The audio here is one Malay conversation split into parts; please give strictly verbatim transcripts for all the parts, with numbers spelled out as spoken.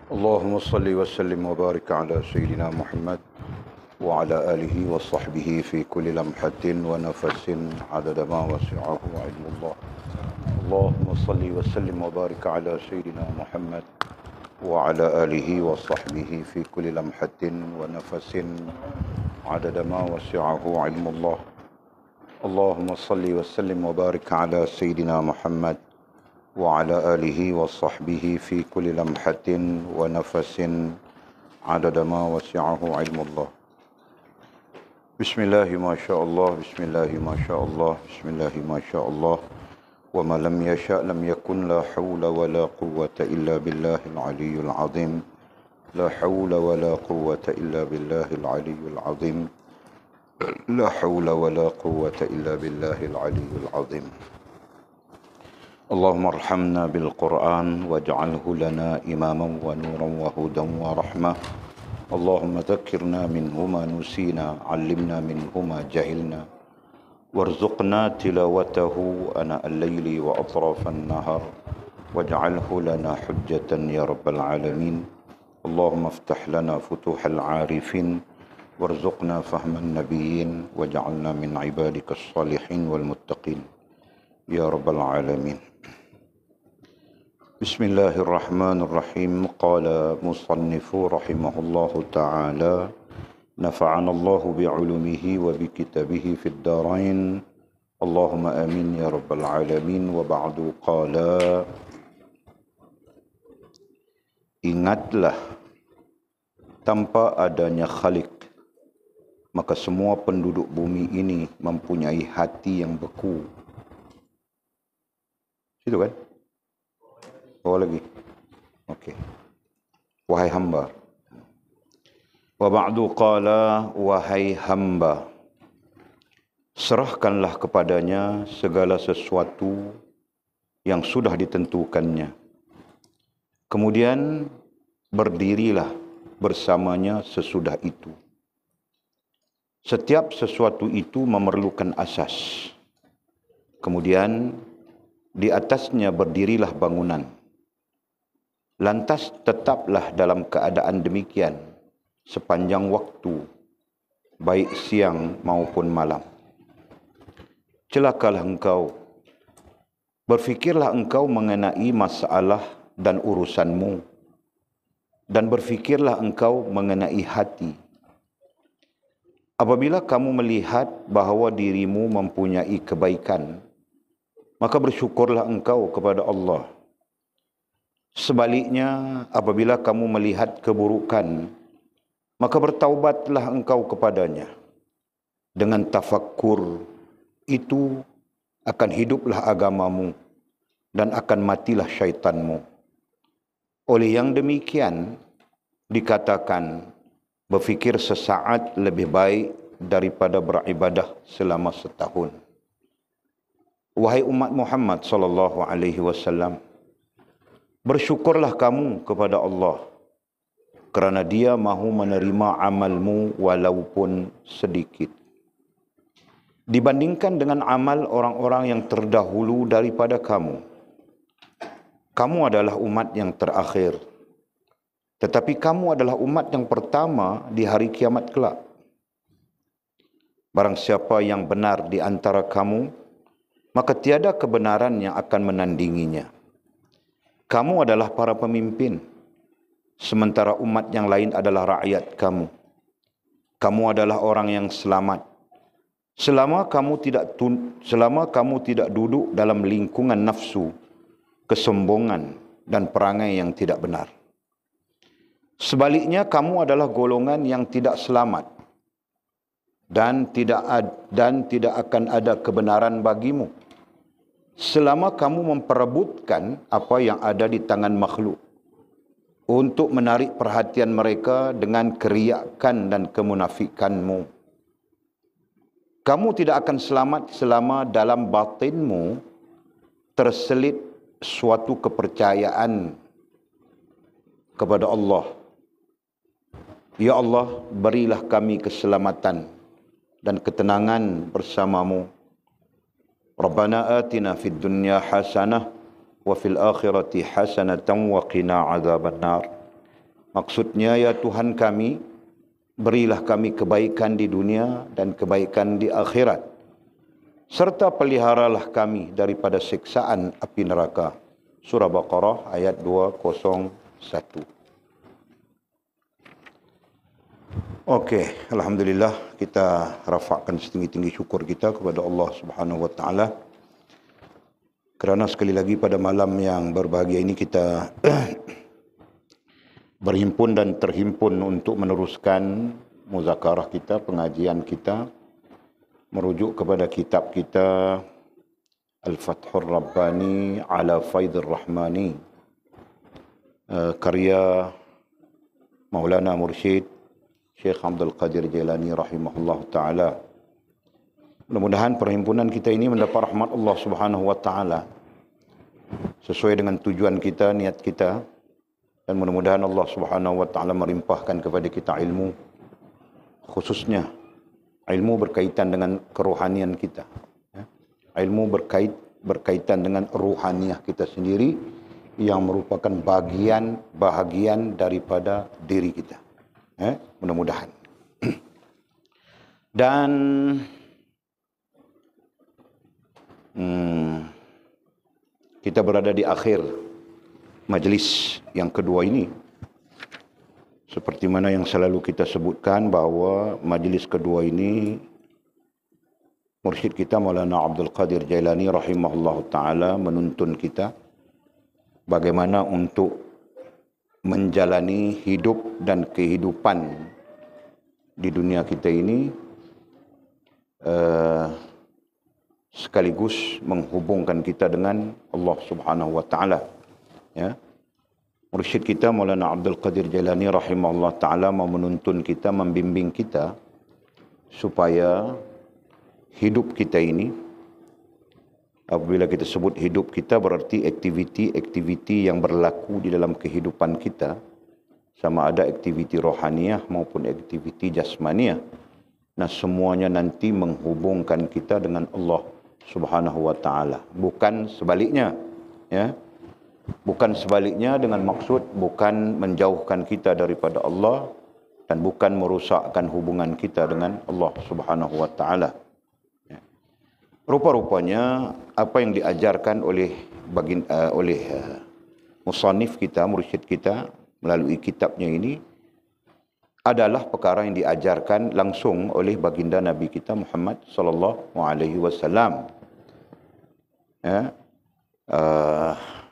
اللهم صل وسلم وبارك على سيدنا محمد وعلى آله وصحبه في كل لمحة ونفس عدد ما وسعه علم الله. اللهم صل وسلم وبارك على سيدنا محمد وعلى آله وصحبه في كل لمحة ونفس عدد ما وسعه علم الله. اللهم صل وسلم وبارك على سيدنا محمد وعلى آله وصحبه في كل لمحة ونفس عدد ما وسعه علم الله. بسم الله ما شاء الله، بسم الله ما شاء الله، بسم الله ما شاء الله، وما لم يشاء لم يكن، لا حول ولا قوة إلا بالله العلي العظيم، لا حول ولا قوة إلا بالله العلي العظيم، لا حول ولا قوة إلا بالله العلي العظيم. اللهم ارحمنا بالقرآن واجعله لنا إماما ونورا وهدى ورحمة. اللهم ذكرنا منه ما نسينا، علمنا منه ما جهلنا، وارزقنا تلاوته آناء الليل وأطراف النهار، واجعله لنا حجة يا رب العالمين. اللهم افتح لنا فتوح العارفين، وارزقنا فهم النبيين، واجعلنا من عبادك الصالحين والمتقين يا رب العالمين. بسم الله الرحمن الرحيم. قال مصنف رحمه الله تعالى: نفعنا الله بعلومه وبكتابه في الدارين، اللهم آمين يا رب العالمين. وبعد قال: ingatlah, tanpa adanya Khalik, maka semua penduduk bumi ini mempunyai hati yang beku. Itu kan? Oh lagi. Okey. Wahai hamba. Wa ba'du qala, wahai hamba, serahkanlah kepadanya segala sesuatu yang sudah ditentukannya. Kemudian berdirilah bersamanya sesudah itu. Setiap sesuatu itu memerlukan asas. Kemudian di atasnya berdirilah bangunan. Lantas tetaplah dalam keadaan demikian sepanjang waktu, baik siang maupun malam. Celakalah engkau, berfikirlah engkau mengenai masalah dan urusanmu, dan berfikirlah engkau mengenai hati. Apabila kamu melihat bahawa dirimu mempunyai kebaikan, maka bersyukurlah engkau kepada Allah. Sebaliknya, apabila kamu melihat keburukan, maka bertaubatlah engkau kepadanya. Dengan tafakkur itu akan hiduplah agamamu dan akan matilah syaitanmu. Oleh yang demikian, dikatakan berfikir sesaat lebih baik daripada beribadah selama setahun. Wahai umat Muhammad sallallahu alaihi wasallam, bersyukurlah kamu kepada Allah kerana Dia mahu menerima amalmu walaupun sedikit. Dibandingkan dengan amal orang-orang yang terdahulu daripada kamu, kamu adalah umat yang terakhir. Tetapi kamu adalah umat yang pertama di hari kiamat kelak. Barang siapa yang benar di antara kamu, maka tiada kebenaran yang akan menandinginya. Kamu adalah para pemimpin, sementara umat yang lain adalah rakyat kamu. Kamu adalah orang yang selamat. Selama kamu tidak tun, selama kamu tidak duduk dalam lingkungan nafsu, kesombongan dan perangai yang tidak benar. Sebaliknya, kamu adalah golongan yang tidak selamat dan tidak ad, dan tidak akan ada kebenaran bagimu selama kamu memperebutkan apa yang ada di tangan makhluk untuk menarik perhatian mereka dengan keriakan dan kemunafikanmu. Kamu tidak akan selamat selama dalam batinmu terselit suatu kepercayaan kepada Allah. Ya Allah, berilah kami keselamatan dan ketenangan bersamamu. Rabbana atina fid dunya hasanah wa fil akhirati hasanatan wa qina azabannar. Maksudnya, ya Tuhan kami, berilah kami kebaikan di dunia dan kebaikan di akhirat, serta peliharalah kami daripada siksaan api neraka. Surah Baqarah ayat dua kosong satu. Okey, alhamdulillah, kita rafakkan setinggi-tinggi syukur kita kepada Allah Subhanahu wa taala kerana sekali lagi pada malam yang berbahagia ini kita berhimpun dan terhimpun untuk meneruskan muzakarah kita, pengajian kita merujuk kepada kitab kita Al-Fathur Rabbani ala Faidur Rahmani, karya Maulana Mursyid Syekh Abdul Qadir Jailani rahimahullah ta'ala. Mudah-mudahan perhimpunan kita ini mendapat rahmat Allah Subhanahu wa ta'ala sesuai dengan tujuan kita, niat kita, dan mudah-mudahan Allah Subhanahu wa ta'ala merimpahkan kepada kita ilmu, khususnya ilmu berkaitan dengan kerohanian kita, ilmu berkait berkaitan dengan ruhaniyah kita sendiri yang merupakan bagian bahagian daripada diri kita. Eh, mudah-mudahan. Dan hmm, kita berada di akhir majlis yang kedua ini. Seperti mana yang selalu kita sebutkan bahawa majlis kedua ini mursyid kita Maulana Abdul Qadir Jailani rahimahullah ta'ala menuntun kita bagaimana untuk menjalani hidup dan kehidupan di dunia kita ini, uh, sekaligus menghubungkan kita dengan Allah Subhanahu wa taala. Ya. Mursyid kita Maulana Abdul Qadir Jailani rahimahullah taala mau menuntun kita, membimbing kita supaya hidup kita ini, apabila kita sebut hidup kita berarti aktiviti-aktiviti yang berlaku di dalam kehidupan kita, sama ada aktiviti rohaniyah maupun aktiviti jasmaniyah. Nah, semuanya nanti menghubungkan kita dengan Allah Subhanahu wa taala, bukan sebaliknya, ya. Bukan sebaliknya dengan maksud bukan menjauhkan kita daripada Allah dan bukan merosakkan hubungan kita dengan Allah Subhanahu wa taala. Rupa-rupanya apa yang diajarkan oleh bagin, uh, oleh uh, musannif kita, mursyid kita melalui kitabnya ini adalah perkara yang diajarkan langsung oleh baginda Nabi kita Muhammad sallallahu alaihi wasallam. Ya, uh,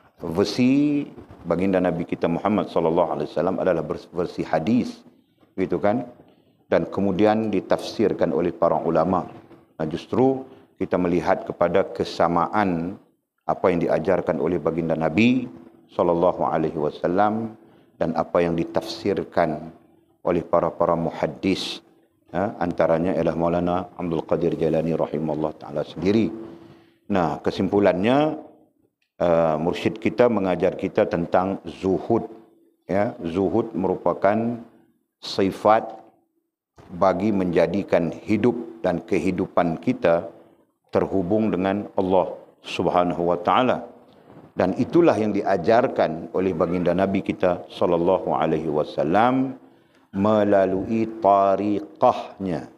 versi baginda Nabi kita Muhammad sallallahu alaihi wasallam adalah versi hadis, gitu kan? Dan kemudian ditafsirkan oleh para ulama. Nah, justru kita melihat kepada kesamaan apa yang diajarkan oleh baginda Nabi sallallahu alaihi wasallam dan apa yang ditafsirkan oleh para-para muhaddis, ya, antaranya ialah Maulana Abdul Qadir Jailani rahimahullah taala sendiri. Nah, kesimpulannya uh, mursyid kita mengajar kita tentang zuhud, ya. Zuhud merupakan sifat bagi menjadikan hidup dan kehidupan kita terhubung dengan Allah Subhanahu wa taala, dan itulah yang diajarkan oleh baginda Nabi kita sallallahu alaihi wasallam melalui tariqahnya,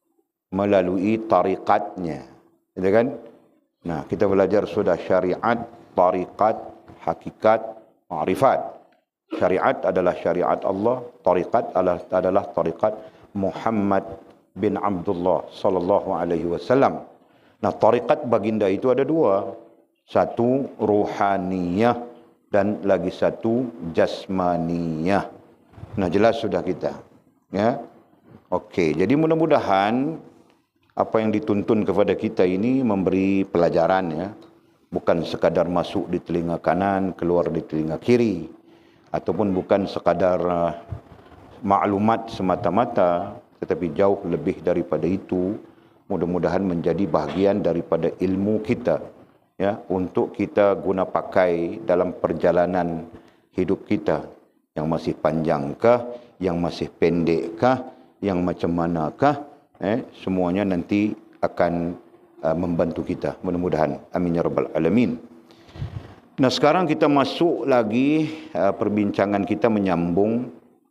melalui tariqatnya, gitu kan? Nah, kita belajar sudah syariat, tariqat, hakikat, ma'rifat. Syariat adalah syariat Allah, tariqat adalah adalah tariqat Muhammad bin Abdullah sallallahu alaihi wasallam. Nah, tariqat baginda itu ada dua. Satu ruhaniyah dan lagi satu jasmaniyah. Nah, jelas sudah kita. Ya. Okey, jadi mudah-mudahan apa yang dituntun kepada kita ini memberi pelajaran, ya. Bukan sekadar masuk di telinga kanan, keluar di telinga kiri, ataupun bukan sekadar uh, maklumat semata-mata, tetapi jauh lebih daripada itu. Mudah-mudahan menjadi bahagian daripada ilmu kita, ya, untuk kita guna pakai dalam perjalanan hidup kita, yang masih panjangkah, yang masih pendekkah, yang macam manakah, eh, semuanya nanti akan uh, membantu kita, mudah-mudahan. Amin ya rabbal alamin. Nah, sekarang kita masuk lagi uh, perbincangan kita menyambung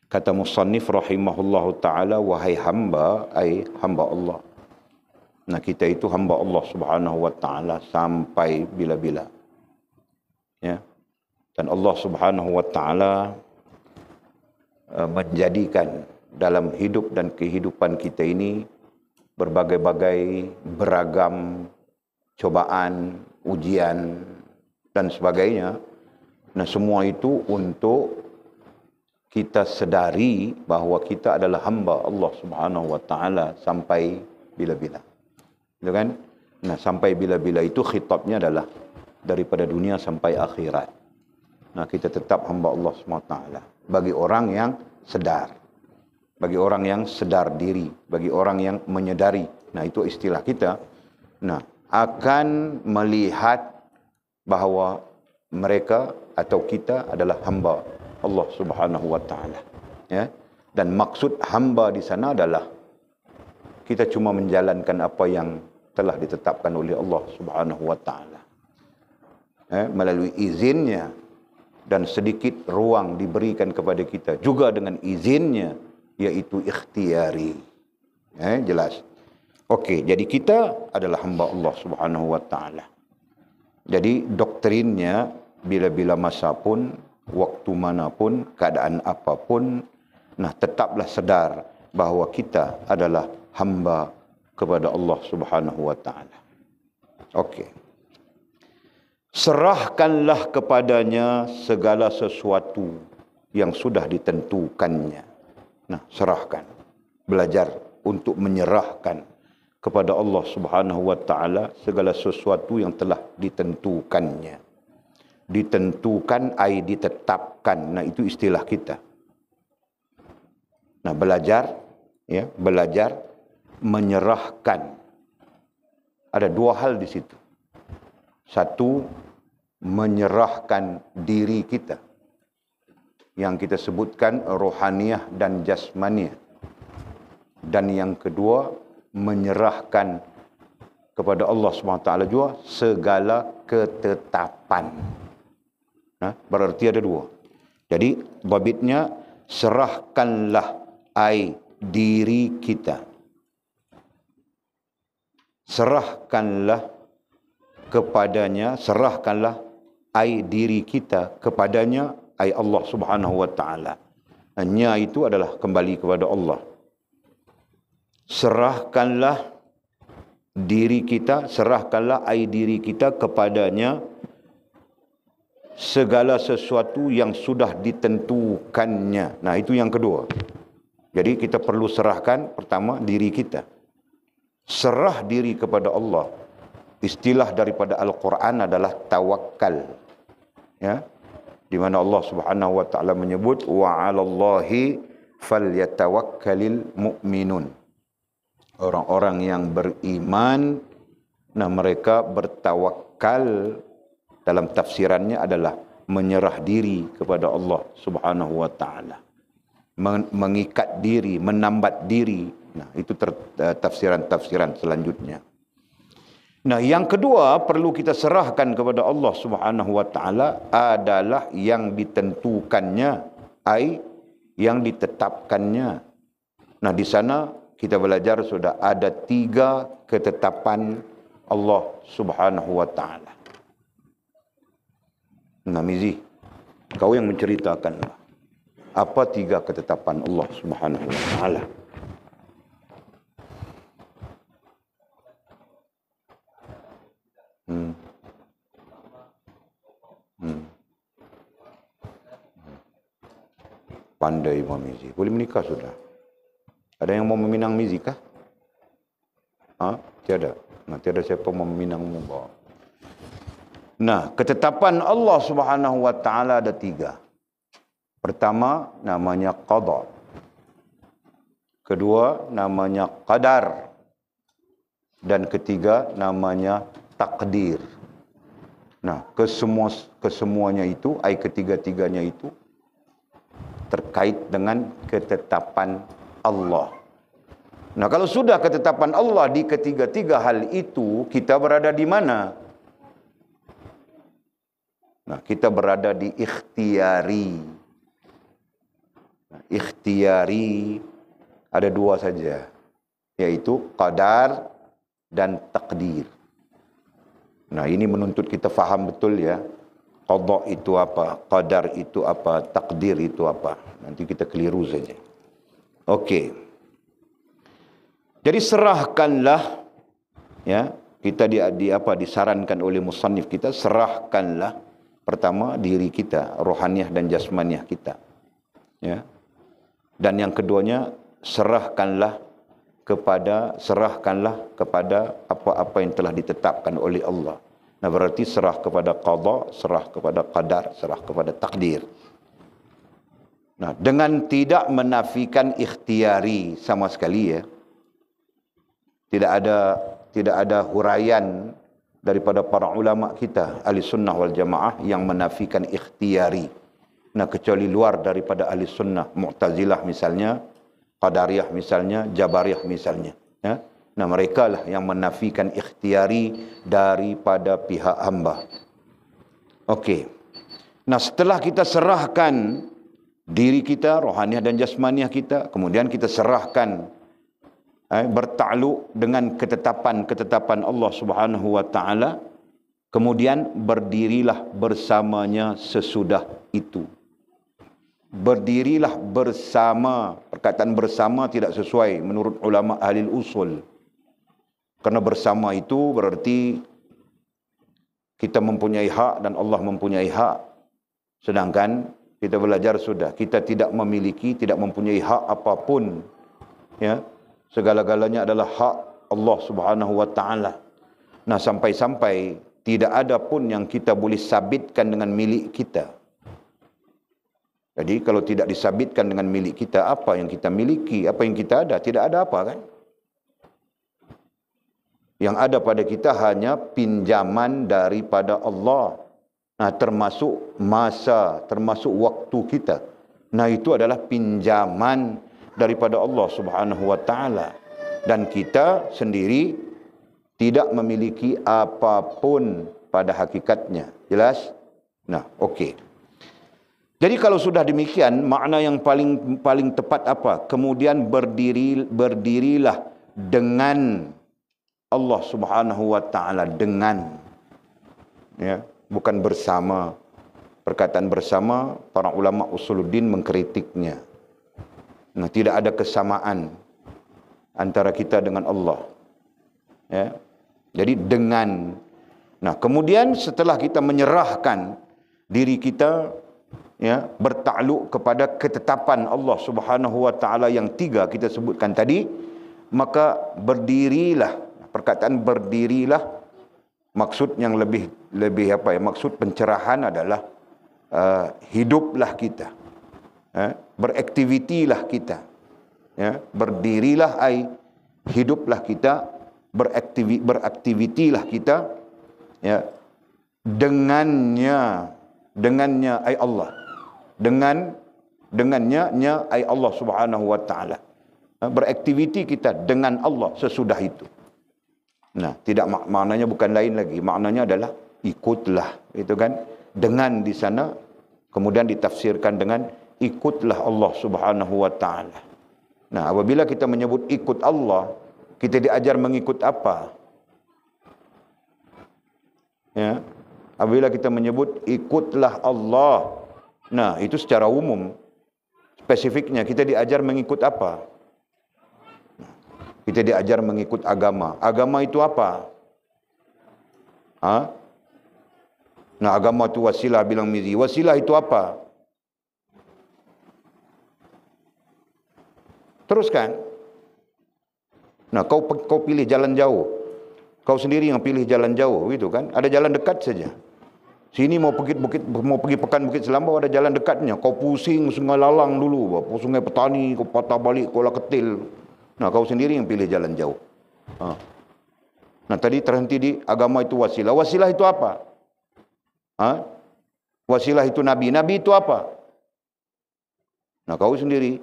Kata musannif rahimahullahu ta'ala, wahai hamba, ay hamba Allah. Nah, kita itu hamba Allah subhanahu wa ta'ala sampai bila-bila. Ya. Dan Allah subhanahu wa ta'ala uh, menjadikan dalam hidup dan kehidupan kita ini berbagai-bagai beragam cobaan, ujian, dan sebagainya. Nah, semua itu untuk kita sedari bahawa kita adalah hamba Allah subhanahu wa ta'ala sampai bila-bila. Gitu kan? Nah, sampai bila-bila itu khitabnya adalah daripada dunia sampai akhirat. Nah, kita tetap hamba Allah subhanahu wa ta'ala. Bagi orang yang sedar. Bagi orang yang sedar diri. Bagi orang yang menyedari. Nah, itu istilah kita. Nah, akan melihat bahawa mereka atau kita adalah hamba Allah subhanahu wa ta'ala. Ya? Dan maksud hamba di sana adalah kita cuma menjalankan apa yang telah ditetapkan oleh Allah subhanahu wa ta'ala. Ya? Melalui izinnya dan sedikit ruang diberikan kepada kita juga dengan izinnya, yaitu ikhtiari. Ya? Jelas. Okey, jadi kita adalah hamba Allah subhanahu wa ta'ala. Jadi doktrinnya bila-bila masa pun, waktu manapun, keadaan apapun, nah tetaplah sedar bahawa kita adalah hamba kepada Allah subhanahu wa ta'ala. Okey. Serahkanlah kepadanya segala sesuatu yang sudah ditentukannya. Nah, serahkan. Belajar untuk menyerahkan kepada Allah subhanahu wa ta'ala segala sesuatu yang telah ditentukannya. Ditentukan, ai ditetapkan. Nah, itu istilah kita. Nah, belajar, ya, belajar menyerahkan. Ada dua hal di situ. Satu, menyerahkan diri kita. Yang kita sebutkan rohaniyah dan jasmaniyah. Dan yang kedua, menyerahkan kepada Allah subhanahu wa taala juga segala ketetapan. Nah, berarti ada dua. Jadi, babitnya, serahkanlah ai diri kita. Serahkanlah kepadanya, serahkanlah ai diri kita kepadanya, ai Allah subhanahu wa ta'ala. Nya itu adalah kembali kepada Allah. Serahkanlah diri kita, serahkanlah ai diri kita kepadanya segala sesuatu yang sudah ditentukannya. Nah, itu yang kedua. Jadi kita perlu serahkan pertama diri kita. Serah diri kepada Allah. Istilah daripada Al-Quran adalah tawakal. Ya. Di mana Allah Subhanahu wa taala menyebut wa 'alallahi falyatawakkalul mu'minun. Orang-orang yang beriman, nah mereka bertawakal, dalam tafsirannya adalah menyerah diri kepada Allah subhanahu wa ta'ala. Mengikat diri, menambat diri. Nah, itu tafsiran-tafsiran selanjutnya. Nah, yang kedua perlu kita serahkan kepada Allah subhanahu wa ta'ala adalah yang ditentukannya, ai yang ditetapkannya. Nah, di sana kita belajar sudah ada tiga ketetapan Allah subhanahu wa ta'ala. Nah, Mizi, kau yang menceritakan apa tiga ketetapan Allah subhanahu wa ta'ala. Hmm. Hmm. Pandai Imam Mizi. Boleh menikah sudah. Ada yang mau meminang Mizi kah? Ha? Tiada. Nah, tiada siapa mau meminangmu bawa. Nah, ketetapan Allah subhanahu wa ta'ala ada tiga. Pertama, namanya qada. Kedua, namanya qadar. Dan ketiga, namanya takdir. Nah, kesemua, kesemuanya itu, ai ketiga-tiganya itu, terkait dengan ketetapan Allah. Nah, kalau sudah ketetapan Allah di ketiga-tiga hal itu, kita berada di mana? Nah, kita berada di ikhtiari. Ikhtiyari ada dua saja, yaitu qadar dan takdir. Nah, ini menuntut kita faham betul ya. Qada itu apa, qadar itu apa, takdir itu apa. Nanti kita keliru saja. Okey. Jadi serahkanlah, ya, kita di, di apa disarankan oleh musannif kita, serahkanlah pertama diri kita, rohaniah dan jasmaniah kita. Ya. Dan yang keduanya, serahkanlah kepada serahkanlah kepada apa-apa yang telah ditetapkan oleh Allah. Nah, berarti serah kepada qada, serah kepada qadar, serah kepada takdir. Nah, dengan tidak menafikan ikhtiyari sama sekali ya. Tidak ada tidak ada huraian daripada para ulama kita ahli sunnah wal jamaah yang menafikan ikhtiyari. Nah, kecuali luar daripada ahli sunnah, Mu'tazilah misalnya, Qadariyah misalnya, Jabariyah misalnya. Ya? Nah, mereka lah yang menafikan ikhtiyari daripada pihak hamba. Okey. Nah, setelah kita serahkan diri kita, rohaniah dan jasmaniah kita, kemudian kita serahkan eh, bertakluk dengan ketetapan-ketetapan Allah Subhanahu wa taala, kemudian berdirilah bersamanya sesudah itu. Berdirilah bersama, perkataan bersama tidak sesuai menurut ulama ahli usul. Karena bersama itu berarti kita mempunyai hak dan Allah mempunyai hak. Sedangkan kita belajar sudah, kita tidak memiliki, tidak mempunyai hak apapun. Ya, segala-galanya adalah hak Allah Subhanahu wa taala. Nah, sampai-sampai tidak ada pun yang kita boleh sabitkan dengan milik kita. Jadi kalau tidak disabitkan dengan milik kita, apa yang kita miliki, apa yang kita ada, tidak ada apa kan? Yang ada pada kita hanya pinjaman daripada Allah. Nah, termasuk masa, termasuk waktu kita. Nah, itu adalah pinjaman daripada Allah Subhanahu wa taala. Dan kita sendiri tidak memiliki apapun pada hakikatnya. Jelas? Nah, okey. Jadi kalau sudah demikian, makna yang paling paling tepat apa? Kemudian berdiri berdirilah dengan Allah Subhanahu wa taala, dengan, ya, bukan bersama. Perkataan bersama, para ulama usuluddin mengkritiknya. Nah, tidak ada kesamaan antara kita dengan Allah. Ya. Jadi dengan. Nah, kemudian setelah kita menyerahkan diri kita, ya, bertakluk kepada ketetapan Allah Subhanahu wa taala yang tiga kita sebutkan tadi, maka berdirilah. Perkataan berdirilah, maksud yang lebih lebih apa ya? Maksud pencerahan adalah uh, hiduplah kita. Ya, beraktivitilah kita. Ya, berdirilah ai hiduplah kita, beraktivi, beraktivitilah kita, ya, dengannya dengannya ai Allah. Dengan dengannya nya ai Allah Subhanahu wa taala. Beraktiviti kita dengan Allah sesudah itu. Nah, tidak mak maknanya bukan lain lagi. Maknanya adalah ikutlah, itu kan? Dengan di sana kemudian ditafsirkan dengan ikutlah Allah Subhanahu wa taala. Nah, apabila kita menyebut ikut Allah, kita diajar mengikut apa? Ya. Apabila kita menyebut ikutlah Allah, nah, itu secara umum. Spesifiknya kita diajar mengikut apa? Kita diajar mengikut agama. Agama itu apa? Ha? Nah, agama itu wasilah, bilang Mizi. Wasilah itu apa? Teruskan. Nah, kau kau pilih jalan jauh. Kau sendiri yang pilih jalan jauh, gitu kan? Ada jalan dekat saja. Sini mau pergi bukit, mau pergi pekan Bukit Selambau, ada jalan dekatnya. Kau pusing Sungai Lalang dulu, Sungai Petani, kau patah balik Kuala Ketil. Nah, kau sendiri yang pilih jalan jauh. Ha. Nah, tadi terhenti di agama itu wasilah. Wasilah itu apa? Ha? Wasilah itu Nabi. Nabi itu apa? Nah, kau sendiri.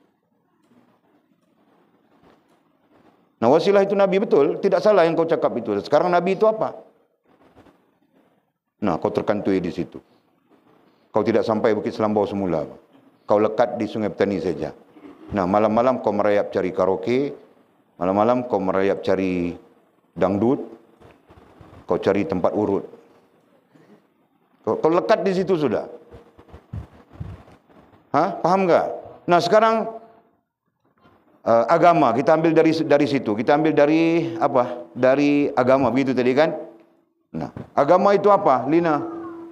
Nah, wasilah itu Nabi, betul. Tidak salah yang kau cakap itu. Sekarang Nabi itu apa? Nah, kau terkantui di situ. Kau tidak sampai Bukit Selambau semula. kau lekat di Sungai Petani saja. Nah, malam-malam kau merayap cari karaoke, malam-malam kau merayap cari dangdut, kau cari tempat urut. Kau, kau lekat di situ sudah. Hah? Paham enggak? Nah, sekarang uh, agama kita ambil dari dari situ. Kita ambil dari apa? Dari agama, begitu tadi kan? Nah, agama itu apa, Lina?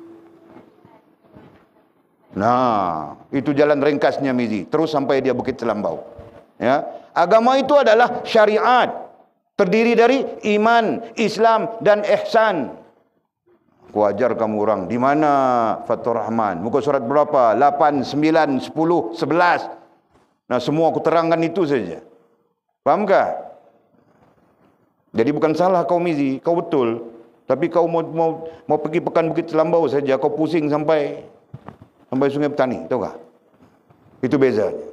Nah, itu jalan ringkasnya Mizi, terus sampai dia Bukit Selambau. Ya, agama itu adalah syariat, terdiri dari iman, Islam dan ihsan. Aku ajar kamu orang, di mana Fathur Rahman? Muka surat berapa? lapan, sembilan, sepuluh, sebelas. Nah, semua aku terangkan itu saja. Fahamkah? Jadi bukan salah kau Mizi, kau betul. Tapi kau mau mau mau pergi pekan Bukit Selambau saja, kau pusing sampai sampai Sungai Petani, tahu tak? Itu bezanya.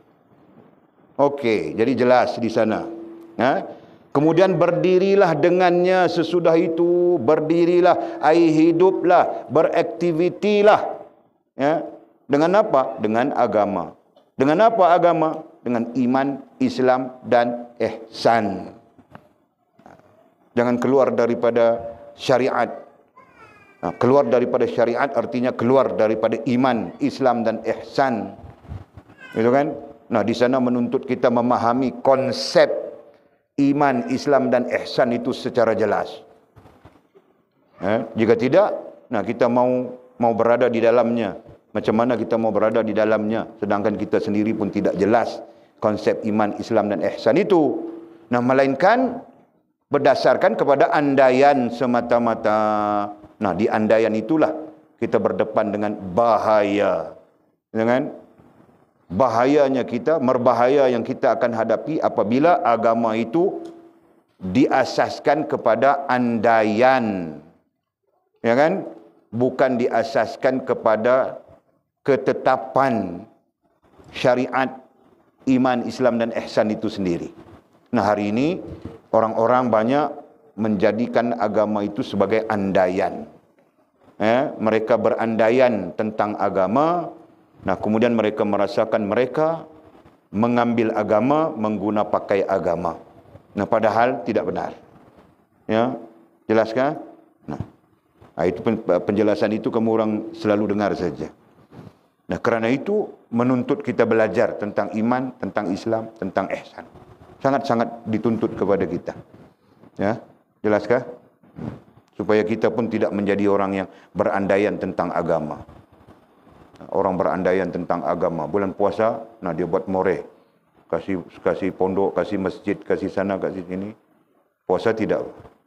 Okey, jadi jelas di sana. Ya? Kemudian berdirilah dengannya sesudah itu, berdirilah, ai hiduplah, beraktivitilah. Ya? Dengan apa? Dengan agama. Dengan apa agama? Dengan iman, Islam dan ihsan. Jangan keluar daripada syariat. Nah, keluar daripada syariat artinya keluar daripada iman, Islam dan ihsan. Gitu kan? Nah, di sana menuntut kita memahami konsep iman, Islam dan ihsan itu secara jelas. Eh, jika tidak, nah kita mau mau berada di dalamnya. Macam mana kita mau berada di dalamnya sedangkan kita sendiri pun tidak jelas konsep iman, Islam dan ihsan itu. Nah, melainkan berdasarkan kepada andaian semata-mata. Nah, di andaian itulah kita berdepan dengan bahaya. Dengan bahayanya kita, merbahaya yang kita akan hadapi apabila agama itu diasaskan kepada andaian. Ya kan? Bukan diasaskan kepada ketetapan syariat, iman, Islam dan ihsan itu sendiri. Nah, hari ini orang-orang banyak menjadikan agama itu sebagai andaian. Eh, mereka berandaian tentang agama. Nah, kemudian mereka merasakan mereka mengambil agama, mengguna pakai agama. Nah, padahal tidak benar. Ya, jelaskah? Nah, itu penjelasan itu kamu orang selalu dengar saja. Nah, kerana itu menuntut kita belajar tentang iman, tentang Islam, tentang ihsan. Sangat-sangat dituntut kepada kita. Ya, jelaskah? Supaya kita pun tidak menjadi orang yang berandaian tentang agama. Orang berandaian tentang agama. Bulan puasa, nah dia buat more. Kasih kasih pondok, kasih masjid, kasih sana, kasih sini. Puasa tidak.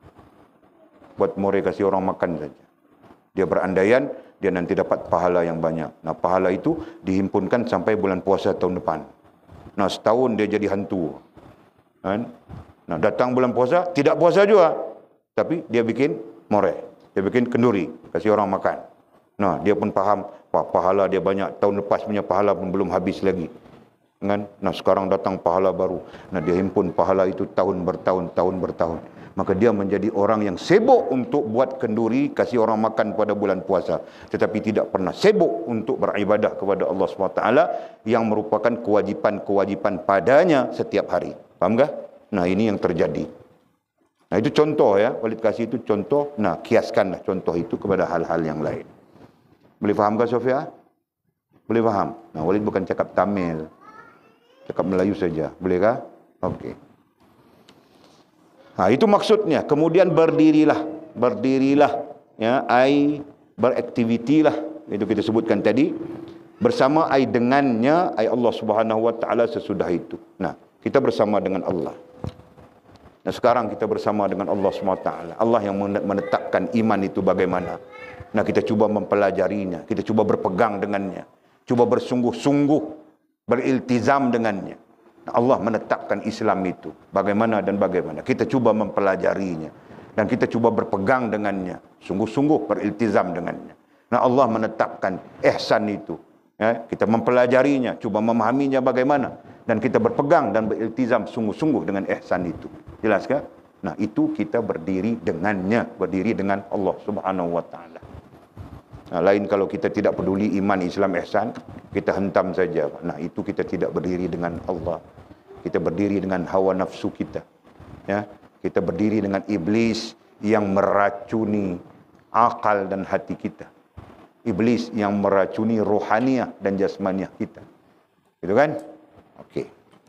Buat more, kasih orang makan saja. Dia berandaian, dia nanti dapat pahala yang banyak. Nah, pahala itu dihimpunkan sampai bulan puasa tahun depan. Nah, setahun dia jadi hantu. Kan? Nah, datang bulan puasa, tidak puasa juga. Tapi dia bikin more. Dia bikin kenduri, kasih orang makan. Nah, dia pun faham, wah, pahala dia banyak. Tahun lepas punya pahala pun belum habis lagi. Kan? Nah, sekarang datang pahala baru. Nah, dia himpun pahala itu tahun bertahun, tahun bertahun. Maka dia menjadi orang yang sibuk untuk buat kenduri, kasih orang makan pada bulan puasa. Tetapi tidak pernah sibuk untuk beribadah kepada Allah subhanahu wa taala yang merupakan kewajipan-kewajipan padanya setiap hari. Faham tak? Nah, ini yang terjadi. Nah, itu contoh ya. Walid kasih itu contoh. Nah, kiaskanlah contoh itu kepada hal-hal yang lain. Boleh faham ke Sofia? Boleh faham? Nah, Walid bukan cakap Tamil. Cakap Melayu saja. Bolehkah? Okey. Nah, itu maksudnya. Kemudian berdirilah. Berdirilah. Ya, ai beraktivitilah. Itu kita sebutkan tadi. Bersama ai dengannya, ai Allah subhanahu wa ta'ala sesudah itu. Nah, kita bersama dengan Allah. Nah, sekarang kita bersama dengan Allah subhanahu wa taala. Allah yang menetapkan iman itu bagaimana. Nah, kita cuba mempelajarinya. Kita cuba berpegang dengannya. Cuba bersungguh-sungguh. Beriltizam dengannya. Nah, Allah menetapkan Islam itu. Bagaimana dan bagaimana. Kita cuba mempelajarinya. Dan kita cuba berpegang dengannya. Sungguh-sungguh beriltizam dengannya. Nah, Allah menetapkan ihsan itu. Ya, kita mempelajarinya. Cuba memahaminya bagaimana. Dan kita berpegang dan beriltizam sungguh-sungguh dengan ihsan itu. Jelaskah? Nah, itu kita berdiri dengannya, berdiri dengan Allah Subhanahu wa taala. Nah, lain kalau kita tidak peduli iman, Islam, ihsan, kita hentam saja. Nah, itu kita tidak berdiri dengan Allah. Kita berdiri dengan hawa nafsu kita. Ya, kita berdiri dengan iblis yang meracuni akal dan hati kita. Iblis yang meracuni rohaniah dan jasmaniah kita. Gitu kan? Okey.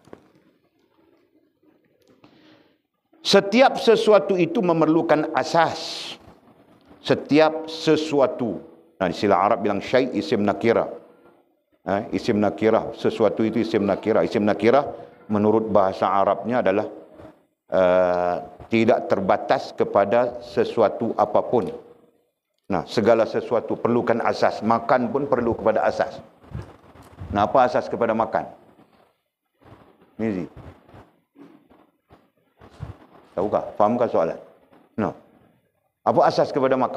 Setiap sesuatu itu memerlukan asas. Setiap sesuatu. Nah, istilah Arab bilang syai' isim nakirah. Ha, isim nakirah. Sesuatu itu isim nakirah. Isim nakirah menurut bahasa Arabnya adalah uh, tidak terbatas kepada sesuatu apapun. Nah, segala sesuatu perlukan asas. Makan pun perlu kepada asas. Nah, apa asas kepada makan? Ini. Tahukah? Fahamkah soalan? Nah, apa asas kepada makan?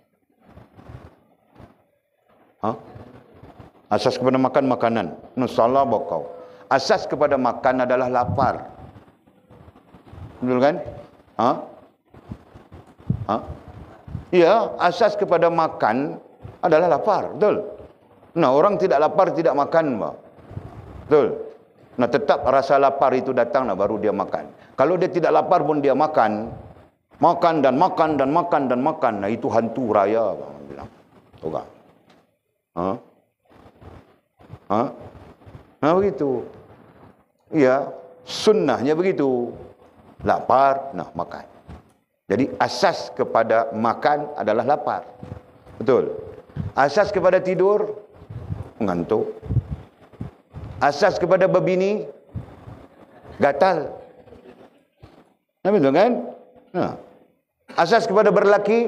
Ha? Asas kepada makan makanan. Nah, salah bakau. Asas kepada makan adalah lapar. Betul kan? Ha? Ha? Ya, asas kepada makan adalah lapar. Betul? Nah, orang tidak lapar tidak makan, bah. Betul? Nah, tetap rasa lapar itu datang, nah, baru dia makan. Kalau dia tidak lapar pun dia makan. Makan dan makan dan makan dan makan. Nah, itu hantu raya, bah, bilang. Tahu tak? Ha? Ha? Nah, begitu. Ya, sunnahnya begitu. Lapar, nah makan. Jadi asas kepada makan adalah lapar. Betul. Asas kepada tidur, mengantuk. Asas kepada berbini, gatal. Nah, betul kan? Nah. Asas kepada berlaki,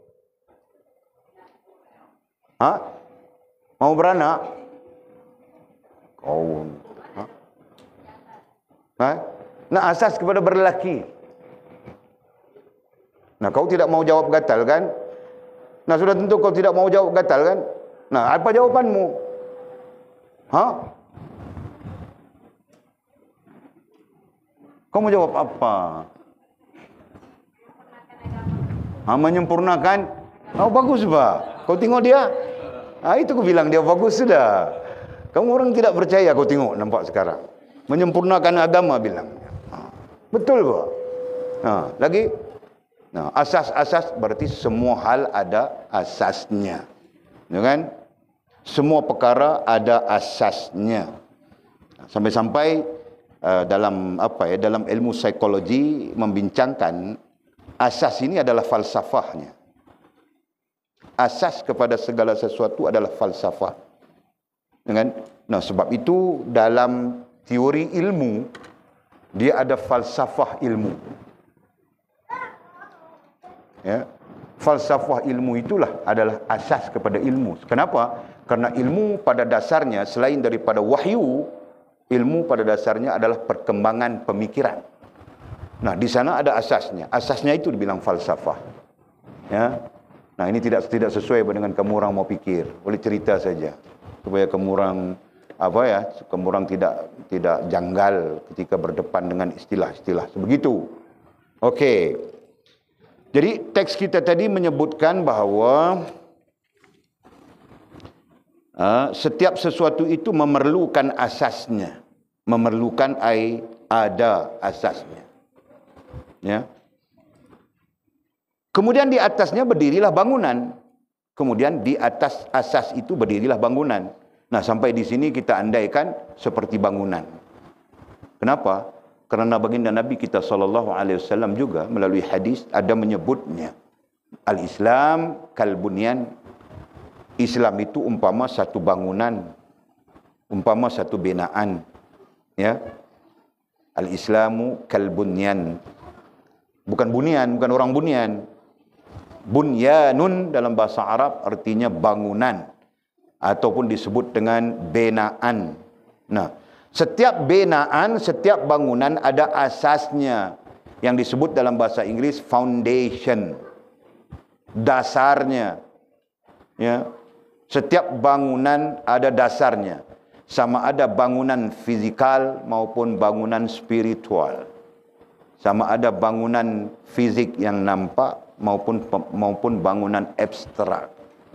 ha? Mau beranak, kau, ha? Ha? Nah, asas kepada berlaki. Nah, kau tidak mau jawab gatal kan? Nah, sudah tentu kau tidak mau jawab gatal kan? Nah, apa jawabanmu? Ha? Kau mau jawab apa? Ha, menyempurnakan? Oh, bagus, bah. Kau tengok dia? Ha, itu aku bilang dia bagus sudah. Kamu orang tidak percaya, kau tengok nampak sekarang. Menyempurnakan agama bilang. Ha, betul, bah. Ha, lagi? Nah, asas-asas berarti semua hal ada asasnya. Ya kan? Semua perkara ada asasnya. Sampai-sampai uh, dalam apa ya, dalam ilmu psikologi membincangkan asas ini adalah falsafahnya. Asas kepada segala sesuatu adalah falsafah. Ya kan? Nah, sebab itu dalam teori ilmu dia ada falsafah ilmu. Ya, falsafah ilmu itulah adalah asas kepada ilmu. Kenapa? Karena ilmu pada dasarnya selain daripada wahyu, ilmu pada dasarnya adalah perkembangan pemikiran. Nah, di sana ada asasnya. Asasnya itu dibilang falsafah. Ya. Nah, ini tidak tidak sesuai dengan kamu orang mau pikir. Boleh cerita saja supaya kamu orang apa ya, kamu orang tidak tidak janggal ketika berdepan dengan istilah-istilah sebegitu. Okey. Jadi teks kita tadi menyebutkan bahawa uh, setiap sesuatu itu memerlukan asasnya. Memerlukan ai ada asasnya. Ya. Kemudian di atasnya berdirilah bangunan. Kemudian di atas asas itu berdirilah bangunan. Nah, sampai di sini kita andaikan seperti bangunan. Kenapa? Kerana baginda Nabi kita sallallahu alaihi wasallam juga melalui hadis ada menyebutnya al-Islam kal bunyan. Islam itu umpama satu bangunan, umpama satu binaan. Ya. Al-Islamu kal bunyan. Bukan bunyan, bukan orang bunyan. Bunyanun dalam bahasa Arab artinya bangunan ataupun disebut dengan binaan. Nah, setiap binaan, setiap bangunan ada asasnya yang disebut dalam bahasa Inggris foundation. Dasarnya. Ya. Setiap bangunan ada dasarnya. Sama ada bangunan fizikal maupun bangunan spiritual. Sama ada bangunan fizik yang nampak maupun maupun bangunan abstrak.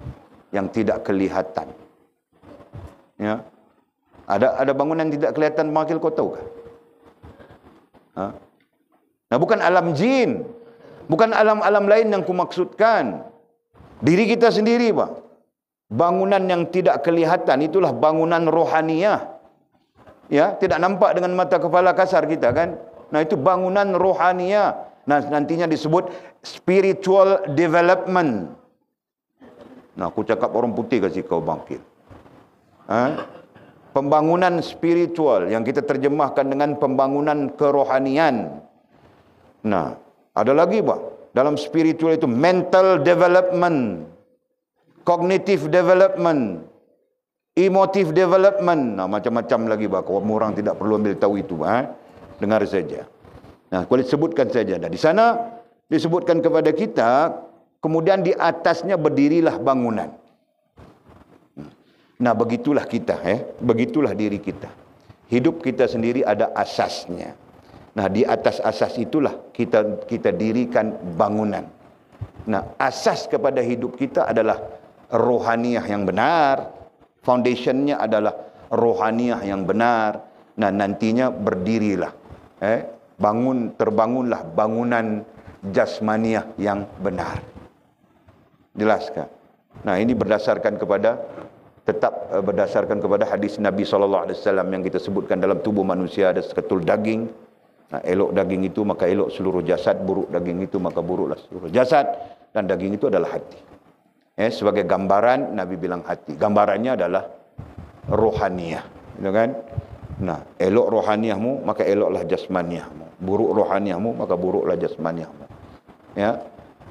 yang tidak kelihatan. Ya. Ada ada bangunan tidak kelihatan Makil, kau tahu kah? Ha? Nah, bukan alam jin, bukan alam-alam lain yang kumaksudkan. Diri kita sendiri, Pak. Bangunan yang tidak kelihatan itulah bangunan rohaniyah. Ya, tidak nampak dengan mata kepala kasar kita kan? Nah, itu bangunan rohaniyah. Nah, nantinya disebut spiritual development. Nah, aku cakap orang putih kasih kau bangkit. Ha? Pembangunan spiritual yang kita terjemahkan dengan pembangunan kerohanian. Nah, ada lagi, Pak. Dalam spiritual itu mental development, cognitive development, emotive development. Nah, macam-macam lagi, Pak. Orang tidak perlu ambil tahu itu, Pak. Ha? Dengar saja. Nah, boleh sebutkan saja. Nah, di sana disebutkan kepada kita, kemudian di atasnya berdirilah bangunan. Nah, begitulah kita, eh, begitulah diri kita. Hidup kita sendiri ada asasnya. Nah, di atas asas itulah kita kita dirikan bangunan. Nah, asas kepada hidup kita adalah rohaniyah yang benar. Foundationnya adalah rohaniyah yang benar. Nah, nantinya berdirilah, eh, bangun terbangunlah bangunan jasmaniah yang benar. Jelaskan. Nah, ini berdasarkan kepada tetap berdasarkan kepada hadis Nabi sallallahu alaihi wasallam yang kita sebutkan, dalam tubuh manusia ada seketul daging. Nah, elok daging itu maka elok seluruh jasad, buruk daging itu maka buruklah seluruh jasad, dan daging itu adalah hati. Eh, sebagai gambaran Nabi bilang hati. Gambarannya adalah rohaniyah, gitu kan? Nah, elok rohaniyahmu maka eloklah jasmaniyahmu. Buruk rohaniyahmu maka buruklah jasmaniyahmu. Ya.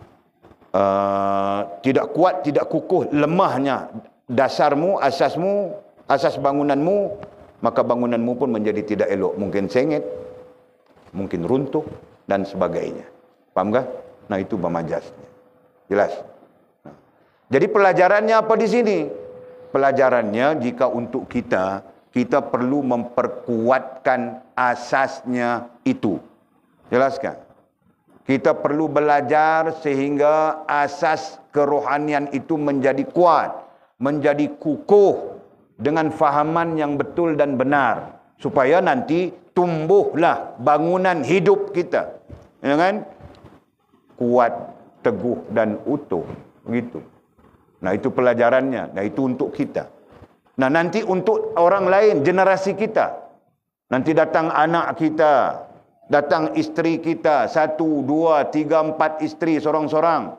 Uh, tidak kuat, tidak kukuh, lemahnya dasarmu, asasmu, asas bangunanmu, maka bangunanmu pun menjadi tidak elok. Mungkin sengit, mungkin runtuh, dan sebagainya. Paham kah? Nah, itu pemajasnya. Jelas? Nah. Jadi pelajarannya apa di sini? Pelajarannya, jika untuk kita, kita perlu memperkuatkan asasnya itu. Jelaskan? Kita perlu belajar sehingga asas kerohanian itu menjadi kuat, menjadi kukuh dengan fahaman yang betul dan benar, supaya nanti tumbuhlah bangunan hidup kita, ya kan? Kuat, teguh dan utuh, begitu. Nah, itu pelajarannya. Nah, itu untuk kita. Nah, nanti untuk orang lain, generasi kita. Nanti datang anak kita, datang isteri kita, satu, dua, tiga, empat isteri, sorang-sorang.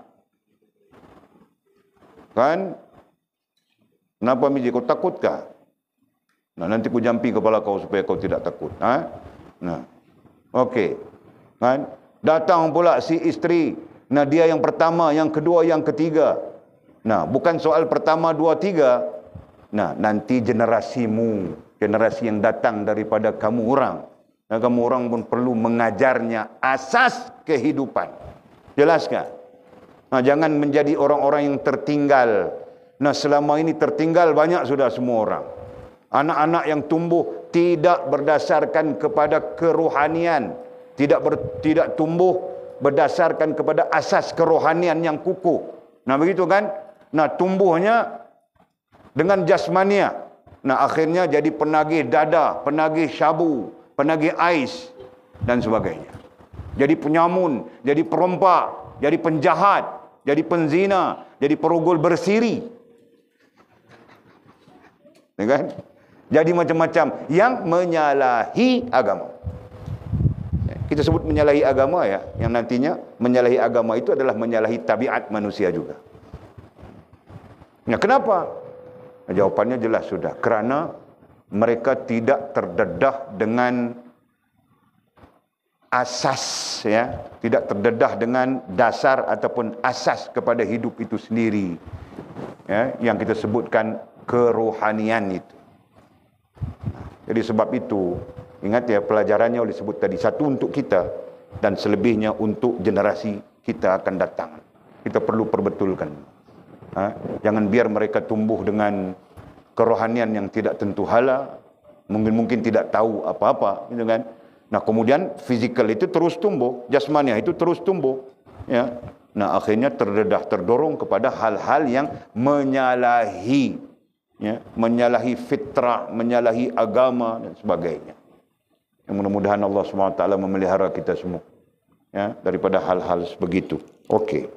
Kan? Kenapa Miji, kau takutkah? Nah, nanti ku jampi kepala kau supaya kau tidak takut. Ha? Nah, okey. Kan? Datang pula si isteri. Nah, dia yang pertama, yang kedua, yang ketiga. Nah, bukan soal pertama, dua, tiga. Nah, nanti generasimu, generasi yang datang daripada kamu orang. Dan kamu orang pun perlu mengajarnya asas kehidupan. Jelaskan? Nah, jangan menjadi orang-orang yang tertinggal. Nah, selama ini tertinggal banyak sudah semua orang. Anak-anak yang tumbuh tidak berdasarkan kepada kerohanian, tidak ber, tidak tumbuh berdasarkan kepada asas kerohanian yang kukuh. Nah, begitu kan? Nah, tumbuhnya dengan jasmania. Nah, akhirnya jadi penagih dada, penagih syabu, penagih ais dan sebagainya. Jadi penyamun, jadi perompak, jadi penjahat, jadi penzina, jadi perogol bersiri. Ya kan? Jadi macam-macam yang menyalahi agama. Kita sebut menyalahi agama ya, yang nantinya menyalahi agama itu adalah menyalahi tabiat manusia juga. Nah, kenapa? Nah, jawapannya jelas sudah. Kerana mereka tidak terdedah dengan asas, ya, tidak terdedah dengan dasar ataupun asas kepada hidup itu sendiri, ya, yang kita sebutkan kerohanian itu. Jadi sebab itu, ingat ya, pelajarannya oleh sebut tadi, satu untuk kita dan selebihnya untuk generasi kita akan datang. Kita perlu perbetulkan. Ha? Jangan biar mereka tumbuh dengan kerohanian yang tidak tentu hala, mungkin-mungkin tidak tahu apa-apa, gitu kan. Nah, kemudian fizikal itu terus tumbuh, jasmaniah itu terus tumbuh, ya. Nah, akhirnya terdedah, terdorong kepada hal-hal yang menyalahi, ya, menyalahi fitrah, menyalahi agama dan sebagainya. Yang mudah-mudahan Allah subhanahu wa taala memelihara kita semua, ya, daripada hal-hal sebegitu. Okey.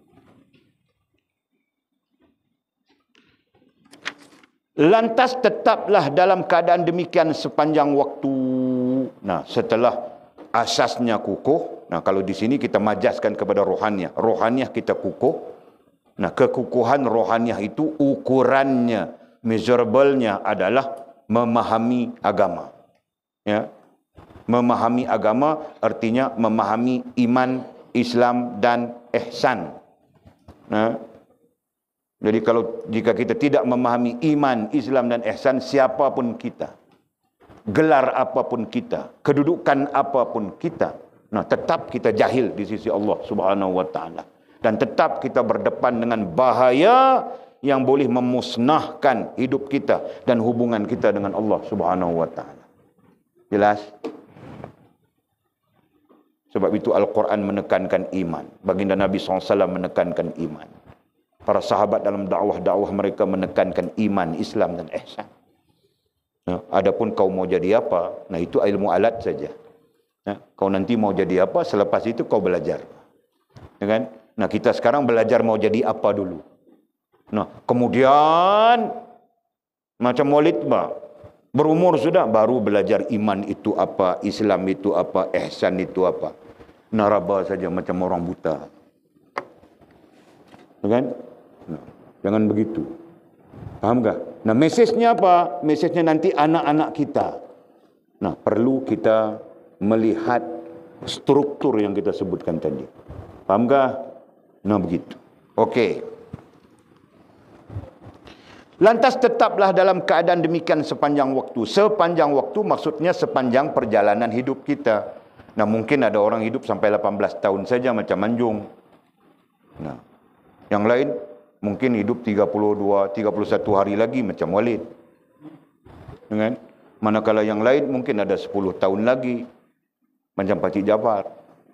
Lantas tetaplah dalam keadaan demikian sepanjang waktu. Nah, setelah asasnya kukuh. Nah, kalau di sini kita majaskan kepada rohaniah. Rohaniah kita kukuh. Nah, kekukuhan rohaniah itu ukurannya, measurable-nya adalah memahami agama. Ya. Memahami agama artinya memahami iman, Islam dan ihsan. Nah, jadi kalau jika kita tidak memahami iman, Islam dan ihsan, siapapun kita, gelar apapun kita, kedudukan apapun kita, nah tetap kita jahil di sisi Allah Subhanahu wa taala, dan tetap kita berdepan dengan bahaya yang boleh memusnahkan hidup kita dan hubungan kita dengan Allah Subhanahu wa taala. Jelas? Sebab itu Al-Quran menekankan iman. Baginda Nabi sallallahu alaihi wasallam menekankan iman. Para sahabat dalam dakwah-dakwah mereka menekankan iman, Islam dan ihsan. Nah, adapun kau mau jadi apa, nah itu ilmu alat saja. Nah, kau nanti mau jadi apa, selepas itu kau belajar. Ya kan? Nah, kita sekarang belajar mau jadi apa dulu. Nah, kemudian macam Walid bah, berumur sudah baru belajar iman itu apa, Islam itu apa, ihsan itu apa. Naraba saja macam orang buta. Ya kan? Nah, jangan begitu. Faham tak? Nah, mesejnya apa? Mesejnya nanti anak-anak kita. Nah, perlu kita melihat struktur yang kita sebutkan tadi. Faham tak? Nah, begitu. Okey. Lantas tetaplah dalam keadaan demikian sepanjang waktu. Sepanjang waktu maksudnya sepanjang perjalanan hidup kita. Nah, mungkin ada orang hidup sampai lapan belas tahun saja macam Manjung. Nah, yang lain mungkin hidup tiga puluh dua, tiga puluh satu hari lagi macam Walid. Kan? Manakala yang lain mungkin ada sepuluh tahun lagi macam Pakcik Jafar.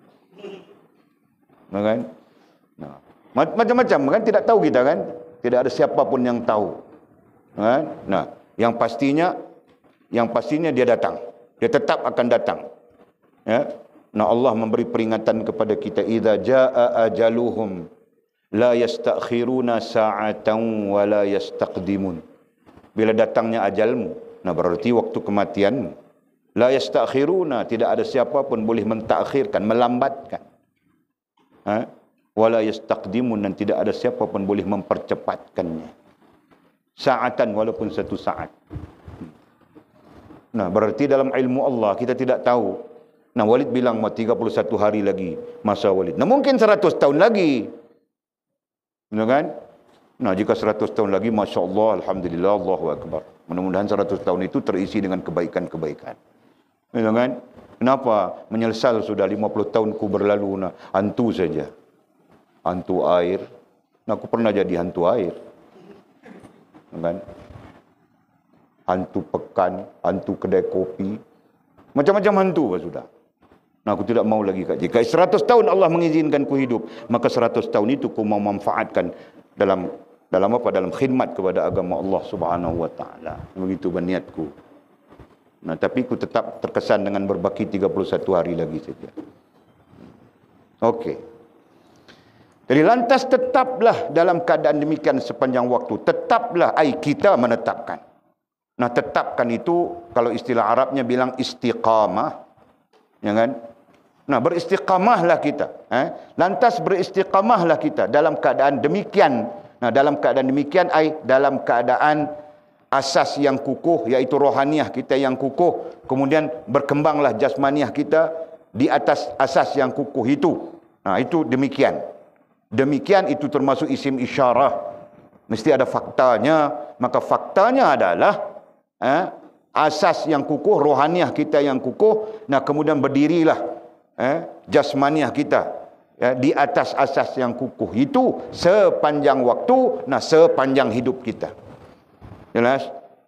Kan? Nah, macam-macam kan, tidak tahu kita kan? Tidak ada siapa pun yang tahu. Kan? Nah, yang pastinya yang pastinya dia datang. Dia tetap akan datang. Ya? Nah, Allah memberi peringatan kepada kita, idza jaa ajaluhum la yastakhiruna sa'atan wa la yastaqdimun. Bila datangnya ajalmu, nah berarti waktu kematianmu. La yastakhiruna, tidak ada siapa pun boleh mentakhirkan, melambatkan. Ha? Wa la yastaqdimun, dan tidak ada siapa pun boleh mempercepatkannya. Sa'atan, walaupun satu saat. Nah, berarti dalam ilmu Allah kita tidak tahu. Nah, Walid bilang mau tiga puluh satu hari lagi masa Walid. Nah, mungkin seratus tahun lagi. Benar kan? Nah, jika seratus tahun lagi, Masya Allah, Alhamdulillah, Allahu Akbar. Mudah-mudahan seratus tahun itu terisi dengan kebaikan-kebaikan. Benar kan? Kenapa? Menyesal sudah lima puluh tahunku berlalu. Nah, hantu saja. Hantu air. Nah, aku pernah jadi hantu air. Benar kan? Hantu pekan, hantu kedai kopi. Macam-macam hantu sudah. Nah, aku tidak mau lagi. Jika seratus tahun Allah mengizinkan ku hidup, maka seratus tahun itu ku mau manfaatkan dalam dalam apa? Dalam khidmat kepada agama Allah Subhanahu wa taala. Begitu berniatku. Nah, tapi ku tetap terkesan dengan berbaki tiga puluh satu hari lagi saja. Okey. Jadi lantas tetaplah dalam keadaan demikian sepanjang waktu. Tetaplah, ai kita menetapkan. Nah, tetapkan itu kalau istilah Arabnya bilang istiqamah. Ya kan? Nah, beristiqamahlah kita. Eh? Lantas beristiqamahlah kita dalam keadaan demikian. Nah, dalam keadaan demikian, ay, dalam keadaan asas yang kukuh, iaitu rohaniah kita yang kukuh. Kemudian berkembanglah jasmaniah kita di atas asas yang kukuh itu. Nah, itu demikian. Demikian itu termasuk isim isyarah. Mesti ada faktanya. Maka faktanya adalah eh, asas yang kukuh, rohaniah kita yang kukuh. Nah, kemudian berdirilah Eh, jasmaniah kita ya, di atas asas yang kukuh itu sepanjang waktu, nah sepanjang hidup kita. Jelas?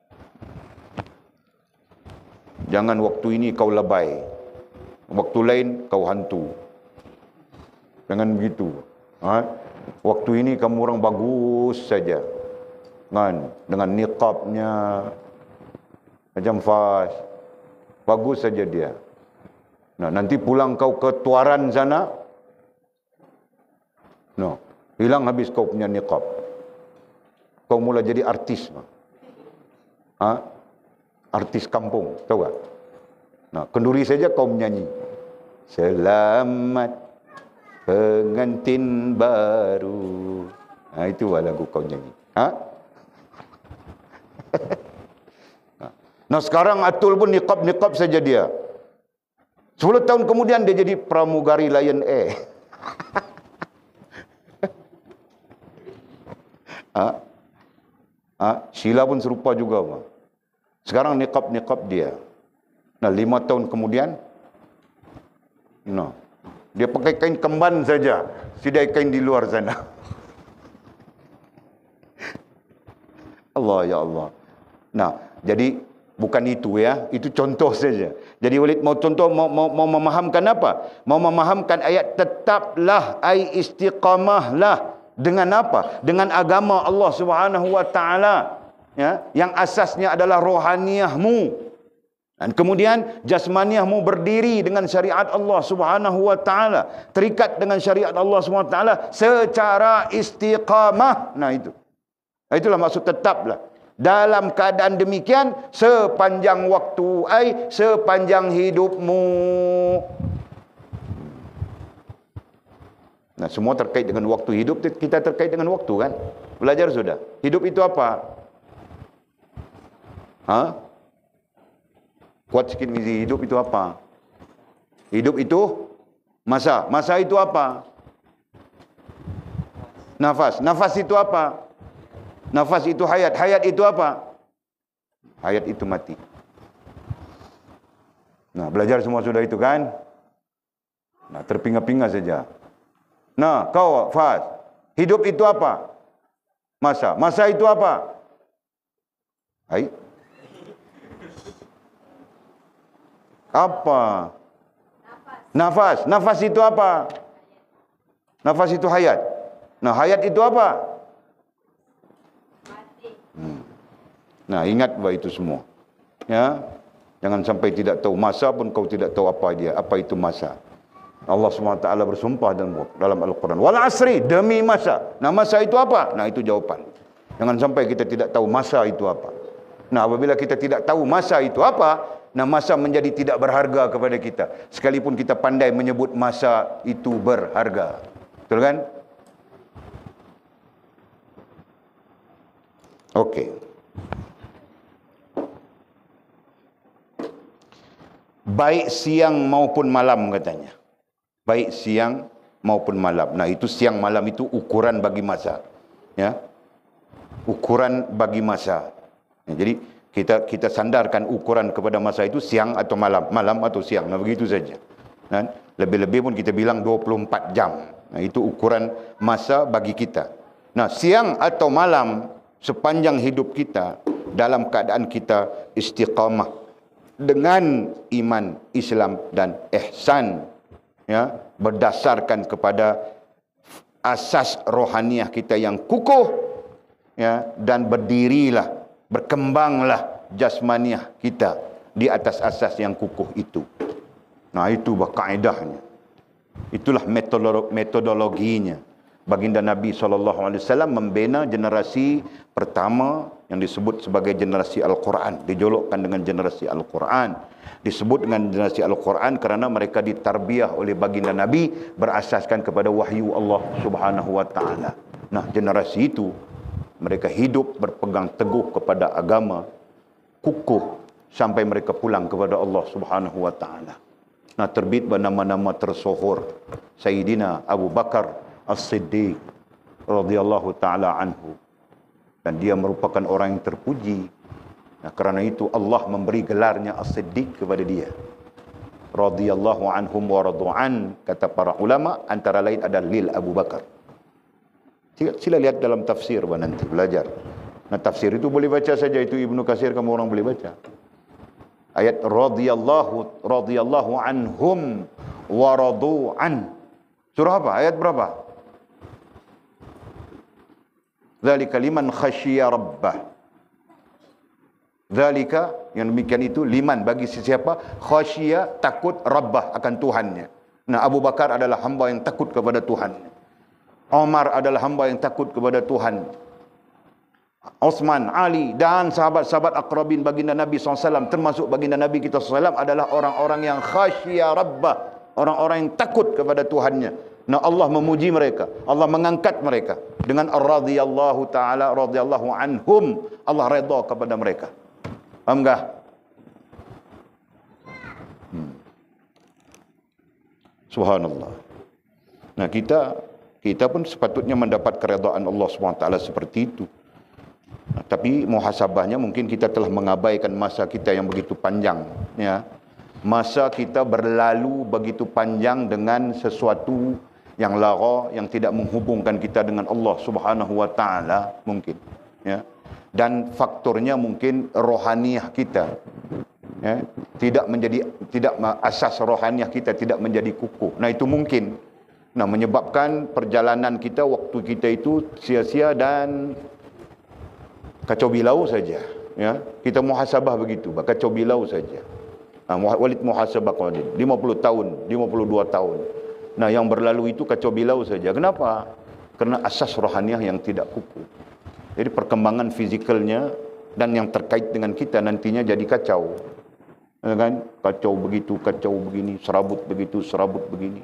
Jangan waktu ini kau lebay, waktu lain kau hantu. Jangan begitu. Ha? Waktu ini kamu orang bagus saja. Kan? Dengan niqabnya. Macam Fas. Bagus saja dia. Nah, nanti pulang kau ke Tuaran sana. No. Hilang habis kau punya niqab. Kau mula jadi artis. Ha? Artis kampung. Tahu tak? Nah, kenduri saja kau menyanyi. Selamat pengantin baru. Nah, itu lagu kau nyanyi. Ha? Nah, sekarang Atul pun niqab-niqab saja dia. sepuluh tahun kemudian dia jadi pramugari Lion Air. ha? Ha? Sheila pun serupa juga, Bang. Sekarang niqab-niqab dia. Nah, lima tahun kemudian, no, dia pakai kain kemban saja, sidai kain di luar sana. Allah, ya Allah. Nah, jadi bukan itu ya, itu contoh saja. Jadi Walid mau contoh, mau, mau, mau memahamkan apa? Mau memahamkan ayat tetaplah, ai istiqamahlah. Dengan apa? Dengan agama Allah Subhanahu wa taala. Ya, yang asasnya adalah rohaniahmu. Dan kemudian jasmaniahmu berdiri dengan syariat Allah Subhanahu wa taala, terikat dengan syariat Allah Subhanahu wa taala secara istiqamah. Nah, itu. Itulah maksud tetaplah. Dalam keadaan demikian sepanjang waktu ai sepanjang hidupmu. Nah, semua terkait dengan waktu hidup, kita terkait dengan waktu kan? Belajar sudah. Hidup itu apa? Ha? Kuat sikit Mizi, hidup itu apa? Hidup itu masa. Masa itu apa? Nafas. Nafas itu apa? Nafas itu hayat. Hayat itu apa? Hayat itu mati. Nah, belajar semua sudah itu kan? Nah, terpinga-pinga saja. Nah, kau Fas, hidup itu apa? Masa. Masa itu apa? Hai. Apa? Nafas. Nafas itu apa? Nafas itu hayat. Nah, hayat itu apa? Hmm. Nah, ingat bahawa itu semua. Ya, jangan sampai tidak tahu masa pun kau tidak tahu apa dia, apa itu masa. Allah subhanahu wa taala bersumpah dalam Al-Quran. Wal asri, demi masa. Nah, masa itu apa? Nah, itu jawapan. Jangan sampai kita tidak tahu masa itu apa. Nah, apabila kita tidak tahu masa itu apa, nah masa menjadi tidak berharga kepada kita. Sekalipun kita pandai menyebut masa itu berharga. Betul kan? Okey. Baik siang maupun malam katanya. Baik siang maupun malam. Nah, itu siang malam itu ukuran bagi masa. Ya. Ukuran bagi masa. Ya, jadi kita kita sandarkan ukuran kepada masa itu siang atau malam, malam atau siang. Nah, begitu saja. Kan? Lebih-lebih pun kita bilang dua puluh empat jam. Nah, itu ukuran masa bagi kita. Nah, siang atau malam sepanjang hidup kita dalam keadaan kita istiqamah dengan iman, Islam dan ihsan, ya, berdasarkan kepada asas rohaniah kita yang kukuh, ya, dan berdirilah, berkembanglah jasmaniah kita di atas asas yang kukuh itu. Nah, itu kaedahnya. Itulah metodologinya. Baginda Nabi sallallahu alaihi wasallam membina generasi pertama yang disebut sebagai generasi Al-Quran. Dijolokkan dengan generasi Al-Quran. Disebut dengan generasi Al-Quran kerana mereka ditarbiyah oleh baginda Nabi berasaskan kepada wahyu Allah subhanahu wa ta'ala. Nah, generasi itu mereka hidup berpegang teguh kepada agama, kukuh sampai mereka pulang kepada Allah subhanahu wa ta'ala. Nah, terbit bernama-nama tersohor Sayyidina Abu Bakar As-Siddiq radhiyallahu ta'ala anhu. Dan dia merupakan orang yang terpuji. Nah, kerana itu Allah memberi gelarnya As-Siddiq kepada dia. Radhiyallahu anhum wa radu'an, kata para ulama, antara lain ada lil Abu Bakar. Sila, sila lihat dalam tafsir nanti, belajar. Nah, tafsir itu boleh baca saja, itu Ibnu Katsir kamu orang boleh baca. Ayat radhiyallahu radhiyallahu anhum wa radu'an. Surah apa? Ayat berapa? Dzalika liman khasyiya rabbah. Dzalika, yang demikian itu, liman, bagi sesiapa khasyiya, takut, rabbah, akan Tuhannya. Nah, Abu Bakar adalah hamba yang takut kepada Tuhan. Umar adalah hamba yang takut kepada Tuhan. Utsman, Ali dan sahabat-sahabat akrabin baginda Nabi sallallahu alaihi wasallam, termasuk baginda Nabi kita sallallahu alaihi wasallam, adalah orang-orang yang khasyiya rabbah, orang-orang yang takut kepada Tuhannya. Nah, Allah memuji mereka, Allah mengangkat mereka dengan radhiyallahu taala radhiyallahu anhum, Allah redha kepada mereka. Paham enggak? Hmm. Subhanallah. Nah, kita kita pun sepatutnya mendapat keredaan Allah subhanahu wa taala seperti itu. Nah, tapi muhasabahnya mungkin kita telah mengabaikan masa kita yang begitu panjang, ya. Masa kita berlalu begitu panjang dengan sesuatu yang lara, yang tidak menghubungkan kita dengan Allah Subhanahu wa taala mungkin, ya. Dan faktornya mungkin rohaniah kita, ya, tidak menjadi tidak asas rohaniah kita tidak menjadi kukuh. Nah, itu mungkin, nah, menyebabkan perjalanan kita, waktu kita itu sia-sia dan kacau bilau saja, ya. Kita muhasabah begitu, kacau bilau saja. Nah, Walid muhasabah qadim lima puluh tahun, lima puluh dua tahun. Nah, yang berlalu itu kacau bilau saja. Kenapa? Karena asas rohaniah yang tidak kukuh. Jadi perkembangan fizikalnya dan yang terkait dengan kita nantinya jadi kacau. Ya kan? Kacau begitu, kacau begini, serabut begitu, serabut begini.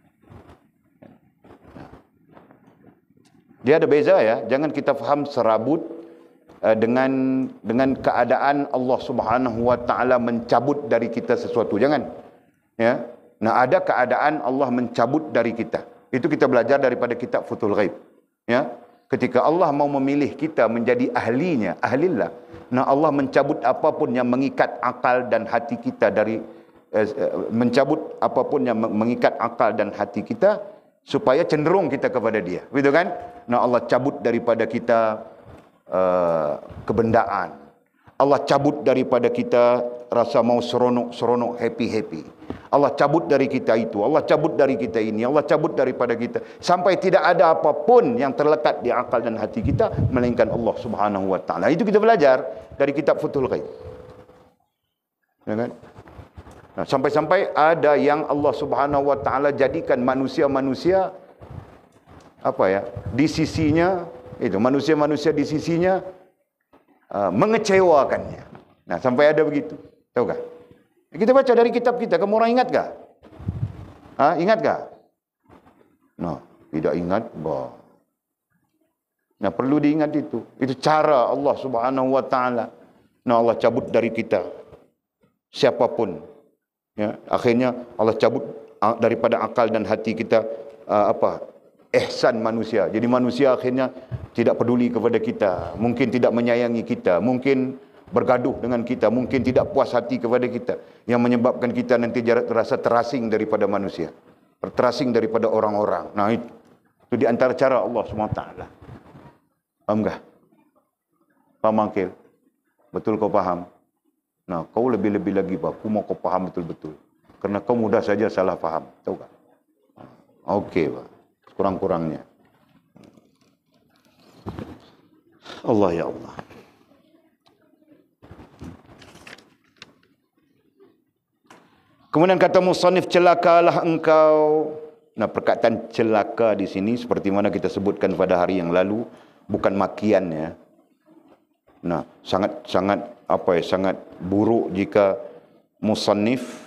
Dia ada beza, ya. Jangan kita faham serabut uh, dengan dengan keadaan Allah Subhanahu wa taala mencabut dari kita sesuatu. Jangan. Ya. Nah, ada keadaan Allah mencabut dari kita. Itu kita belajar daripada kitab Futhul Ghaib. Ya. Ketika Allah mau memilih kita menjadi ahlinya, ahlillah. Nah, Allah mencabut apapun yang mengikat akal dan hati kita dari uh, mencabut apapun yang mengikat akal dan hati kita supaya cenderung kita kepada Dia. Begitu kan? Nah, Allah cabut daripada kita uh, kebendaan. Allah cabut daripada kita rasa mau seronok-seronok, happy-happy. Allah cabut dari kita itu. Allah cabut dari kita ini. Allah cabut daripada kita. Sampai tidak ada apapun yang terlekat di akal dan hati kita melainkan Allah Subhanahu wa taala. Itu kita belajar dari kitab Futhul Ghaib. Ya kan? Nah, sampai-sampai ada yang Allah Subhanahu wa taala jadikan manusia-manusia apa ya? Di sisinya itu manusia-manusia di sisinya uh, mengecewakannya. Nah, sampai ada begitu. Tahu tak? Kita baca dari kitab kita, kamu orang ingat tak? Ha, ingat tak? Nah, tidak ingat, bah. Nah, perlu diingat itu. Itu cara Allah Subhanahu wa taala. Nah, Allah cabut dari kita siapapun. Ya, akhirnya Allah cabut daripada akal dan hati kita uh, apa? Ihsan manusia. Jadi manusia akhirnya tidak peduli kepada kita, mungkin tidak menyayangi kita, mungkin bergaduh dengan kita, mungkin tidak puas hati kepada kita, yang menyebabkan kita nanti terasa terasing daripada manusia, terasing daripada orang-orang. Nah, itu, itu di antara cara Allah subhanahu wa taala. Faham tak? Faham, Angkil? Betul kau faham? Nah, kau lebih-lebih lagi, aku mau kau faham betul-betul. Karena kau mudah saja salah faham. Tahu tak? Okey, Pak. Kurang-kurangnya. Allah ya Allah. Kemudian kata musannif, celakalah engkau. Nah, perkataan celaka di sini seperti mana kita sebutkan pada hari yang lalu, bukan makian, ya. Nah, sangat sangat apa ya, sangat buruk jika musannif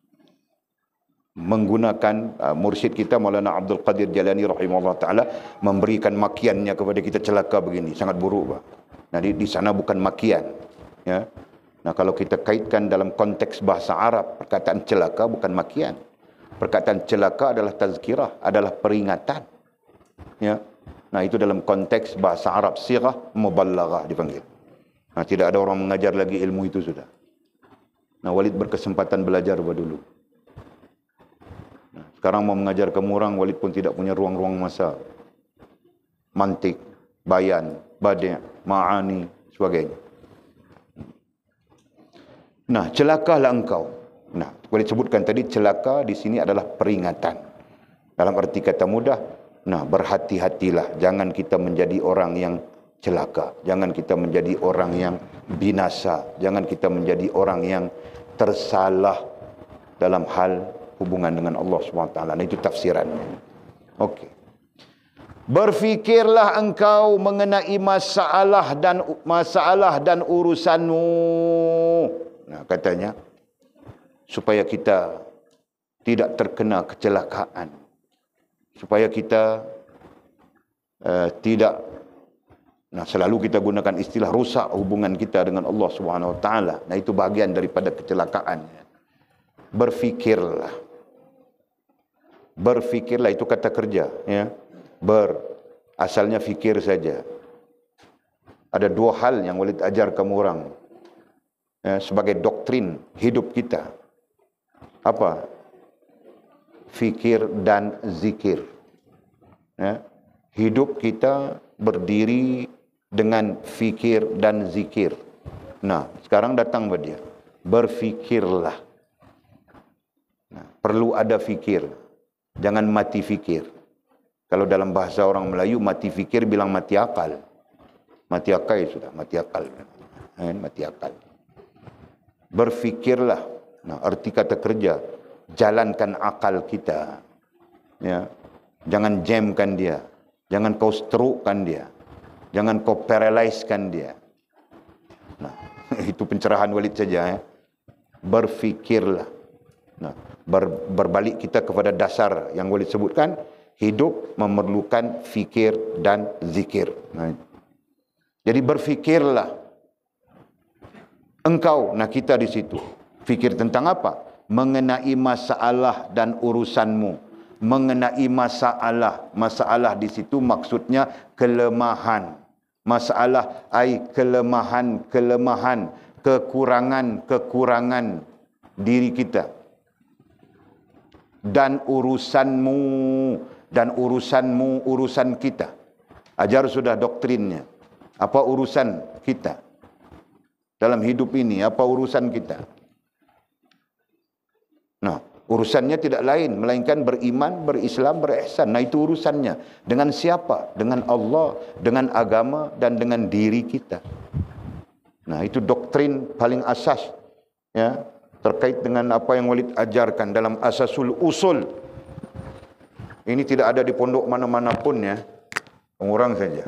menggunakan uh, mursyid kita Maulana Abdul Qadir Jalani rahimahullah taala memberikan makiannya kepada kita, celaka begini, sangat buruk, Pak. Nah, di, di sana bukan makian, ya. Nah, kalau kita kaitkan dalam konteks bahasa Arab, perkataan celaka bukan makian. Perkataan celaka adalah tazkirah, adalah peringatan. Ya. Nah, itu dalam konteks bahasa Arab, sirah muballaghah dipanggil. Nah, tidak ada orang mengajar lagi ilmu itu sudah. Nah, Walid berkesempatan belajar dulu. Nah, sekarang mau mengajar kamu orang, Walid pun tidak punya ruang-ruang masa. Mantik, bayan, badi', ma'ani, sebagainya. Nah, celakalah engkau. Nah, boleh sebutkan tadi, celaka di sini adalah peringatan. Dalam arti kata mudah, nah, berhati-hatilah. Jangan kita menjadi orang yang celaka. Jangan kita menjadi orang yang binasa. Jangan kita menjadi orang yang tersalah dalam hal hubungan dengan Allah subhanahu wa taala. Nah, itu tafsirannya. Okey. Berfikirlah engkau mengenai masalah dan masalah dan urusanmu. Nah, katanya supaya kita tidak terkena kecelakaan, supaya kita uh, tidak, nah selalu kita gunakan istilah rusak hubungan kita dengan Allah Subhanahu Wa Taala. Nah, itu bagian daripada kecelakaan. Berfikirlah, berfikirlah itu kata kerja, ya. Ber asalnya fikir saja. Ada dua hal yang Walid ajar kamu orang, ya, sebagai doktrin hidup kita. Apa? Fikir dan zikir. Ya. Hidup kita berdiri dengan fikir dan zikir. Nah, sekarang datang pada dia. Berfikirlah. Nah, perlu ada fikir. Jangan mati fikir. Kalau dalam bahasa orang Melayu, mati fikir bilang mati akal. Mati akal sudah, mati akal. Eh, mati akal. Berfikirlah. Nah, arti kata kerja, jalankan akal kita. Ya. Jangan jamkan dia. Jangan kau strokekan dia. Jangan kau paralyzekan dia. Nah, itu pencerahan Walid saja, ya. Berfikirlah. Nah, ber, berbalik kita kepada dasar yang Walid sebutkan, hidup memerlukan fikir dan zikir. Nah, jadi berfikirlah engkau, nah kita di situ. Fikir tentang apa? Mengenai masalah dan urusanmu. Mengenai masalah. Masalah di situ maksudnya kelemahan. Masalah ai kelemahan-kelemahan, kekurangan-kekurangan diri kita. Dan urusanmu, dan urusanmu, urusan kita. Ajar sudah doktrinnya. Apa urusan kita dalam hidup ini? Apa urusan kita? Nah, urusannya tidak lain melainkan beriman, berislam, berihsan. Nah, itu urusannya. Dengan siapa? Dengan Allah, dengan agama, dan dengan diri kita. Nah, itu doktrin paling asas, ya, terkait dengan apa yang Walid ajarkan dalam asasul usul. Ini tidak ada di pondok mana-mana pun, ya. Orang saja.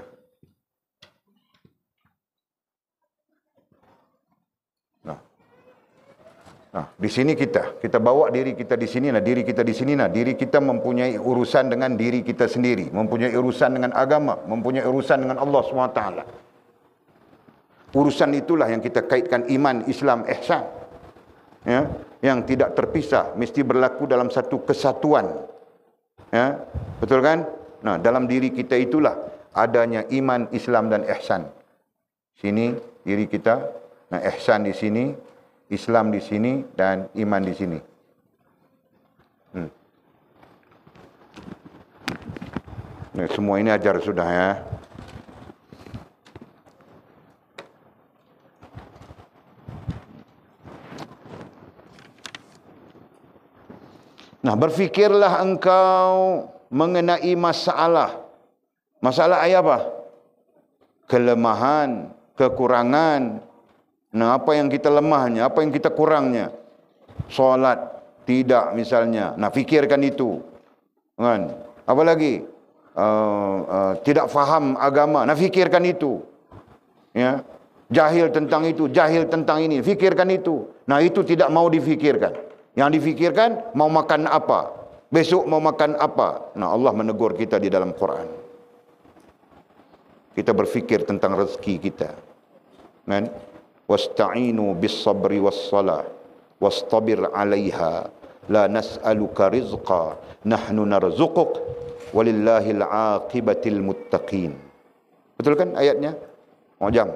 Nah, nah, di sini kita, kita bawa diri kita di sini, nah diri kita di sini, nah diri kita mempunyai urusan dengan diri kita sendiri, mempunyai urusan dengan agama, mempunyai urusan dengan Allah subhanahu wa taala. Urusan itulah yang kita kaitkan iman, Islam, ihsan, ya, yang tidak terpisah, mesti berlaku dalam satu kesatuan. Ya, betul kan? Nah, dalam diri kita itulah adanya iman, Islam, dan ihsan. Sini diri kita, nah ihsan di sini, Islam di sini, dan iman di sini. Hmm. Nah, semua ini ajar sudah, ya. Nah, berfikirlah engkau mengenai masalah. Masalah ayat apa? Kelemahan, kekurangan. Nah, apa yang kita lemahnya, apa yang kita kurangnya? Solat tidak misalnya. Nah, fikirkan itu. Kan? Apa lagi? Uh, uh, tidak faham agama. Nah, fikirkan itu. Ya. Jahil tentang itu, jahil tentang ini. Fikirkan itu. Nah, itu tidak mau difikirkan. Yang difikirkan mau makan apa, besok mau makan apa. Nah, Allah menegur kita di dalam Quran. Kita berfikir tentang rezeki kita. Kan? Wasta'inu bis sabri was salah wastabir 'alaiha la nas'aluka rizqa nahnu narzuquk walillahil 'aqibatil muttaqin. Betul kan ayatnya? Oh, jam.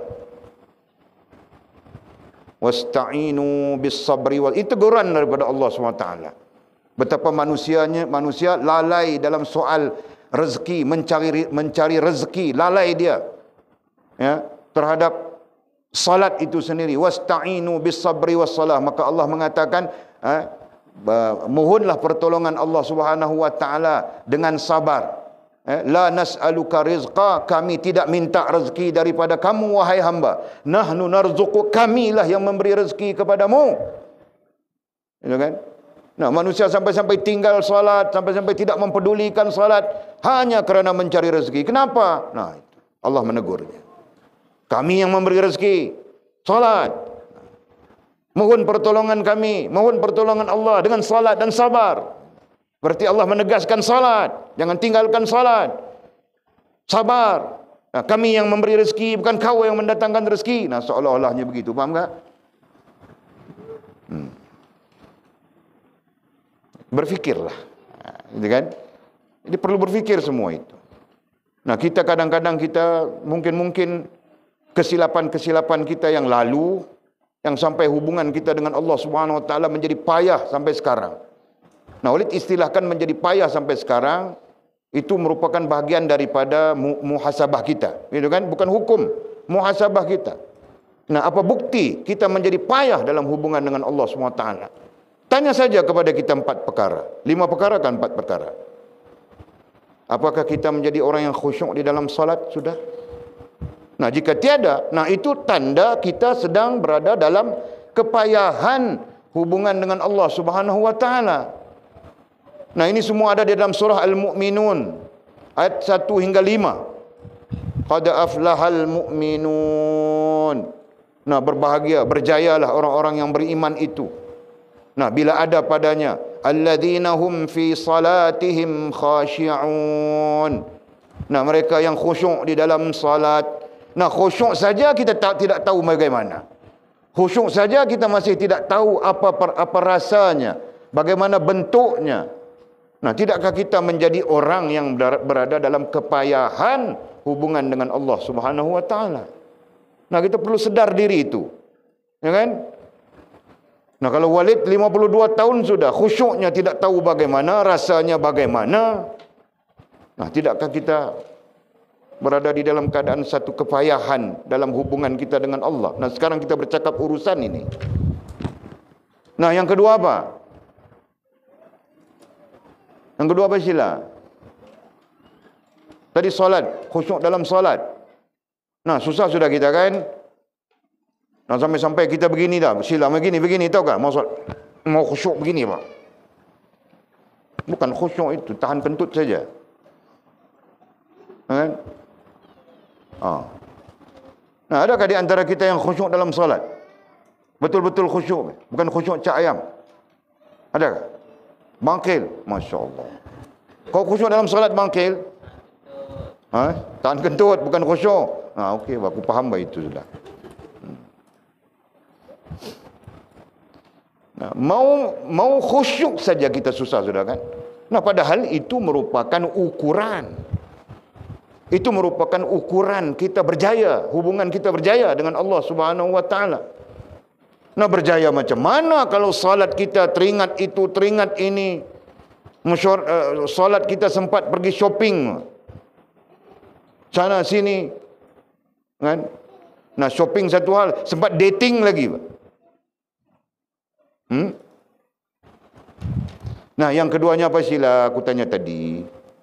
Wasta'inu bis sabri wal, itu teguran daripada Allah subhanahu wa taala. Betapa manusianya manusia lalai dalam soal rezeki, mencari mencari rezeki, lalai dia, ya, terhadap salat itu sendiri. Wasta'inu bis sabri was salah, maka Allah mengatakan, eh, mohonlah pertolongan Allah Subhanahu wa taala dengan sabar. Eh, la nas'aluka rizqa, kami tidak minta rezeki daripada kamu wahai hamba. Nahnu narzuqu, kamilah yang memberi rezeki kepadamu. Itu kan? Nah, manusia sampai-sampai tinggal salat, sampai-sampai tidak mempedulikan salat hanya kerana mencari rezeki. Kenapa? Nah, itu Allah menegurnya. Kami yang memberi rezeki, salat. Mohon pertolongan kami, mohon pertolongan Allah dengan salat dan sabar. Berarti Allah menegaskan salat, jangan tinggalkan salat. Sabar. Nah, kami yang memberi rezeki, bukan kau yang mendatangkan rezeki. Nah, seolah-olahnya begitu, faham tak? Hmm. Berfikirlah, nah, itu kan? Jadi perlu berfikir semua itu. Nah, kita kadang-kadang kita mungkin-mungkin kesilapan-kesilapan kita yang lalu, yang sampai hubungan kita dengan Allah Subhanahu Wa Taala menjadi payah sampai sekarang. Nah, oleh istilahkan menjadi payah sampai sekarang, itu merupakan bahagian daripada mu muhasabah kita. Itu kan? Bukan hukum, muhasabah kita. Nah, apa bukti kita menjadi payah dalam hubungan dengan Allah Subhanahu Wa Taala? Tanya saja kepada kita empat perkara. Lima perkara kan empat perkara. Apakah kita menjadi orang yang khusyuk di dalam salat? Sudah. Nah, jika tiada, nah itu tanda kita sedang berada dalam kepayahan hubungan dengan Allah Subhanahu Wa Taala. Nah, ini semua ada di dalam surah Al-Mu'minun ayat satu hingga lima. Qad aflahal mu'minun. Nah, berbahagia, berjayalah orang-orang yang beriman itu. Nah, bila ada padanya alladzina hum fi salatihim khashi'un. Nah, mereka yang khusyuk di dalam salat. Nah, khusyuk saja kita tak, tidak tahu bagaimana. Khusyuk saja kita masih tidak tahu apa apa rasanya, bagaimana bentuknya. Nah, tidakkah kita menjadi orang yang berada dalam kepayahan hubungan dengan Allah Subhanahu Wa Taala? Nah, kita perlu sedar diri itu. Ya kan? Nah, kalau Walid lima puluh dua tahun sudah, khusyuknya tidak tahu bagaimana, rasanya bagaimana. Nah, tidakkah kita berada di dalam keadaan satu kepayahan dalam hubungan kita dengan Allah? Nah, sekarang kita bercakap urusan ini. Nah, yang kedua apa? Yang kedua apa sila? Tadi solat, khusyuk dalam solat. Nah, susah sudah kita kan? Nah, sampai-sampai kita begini dah, sila begini, begini, tahu tak? Mau solat, mau khusyuk begini pak. Bukan khusyuk itu, tahan kentut saja. Kan? Ah. Nah, adakah di antara kita yang khusyuk dalam solat? Betul-betul khusyuk, bukan khusyuk cak ayam. Adakah? Bangkil, Masya Allah. Kau khusyuk dalam salat bangkil? Ha? Tahan kentut, bukan khusyuk. Ha, okey, aku faham baik itu sudah. Hmm. Nah, mau mau khusyuk saja kita susah sudah kan? Nah, padahal itu merupakan ukuran. Itu merupakan ukuran kita berjaya, hubungan kita berjaya dengan Allah Subhanahu Wa Taala. Nah, berjaya macam mana kalau salat kita teringat itu, teringat ini. Mesyur, uh, salat kita sempat pergi shopping. Sana sini. Kan? Nah, shopping satu hal, sempat dating lagi. Hmm? Nah, yang keduanya apa sila aku tanya tadi?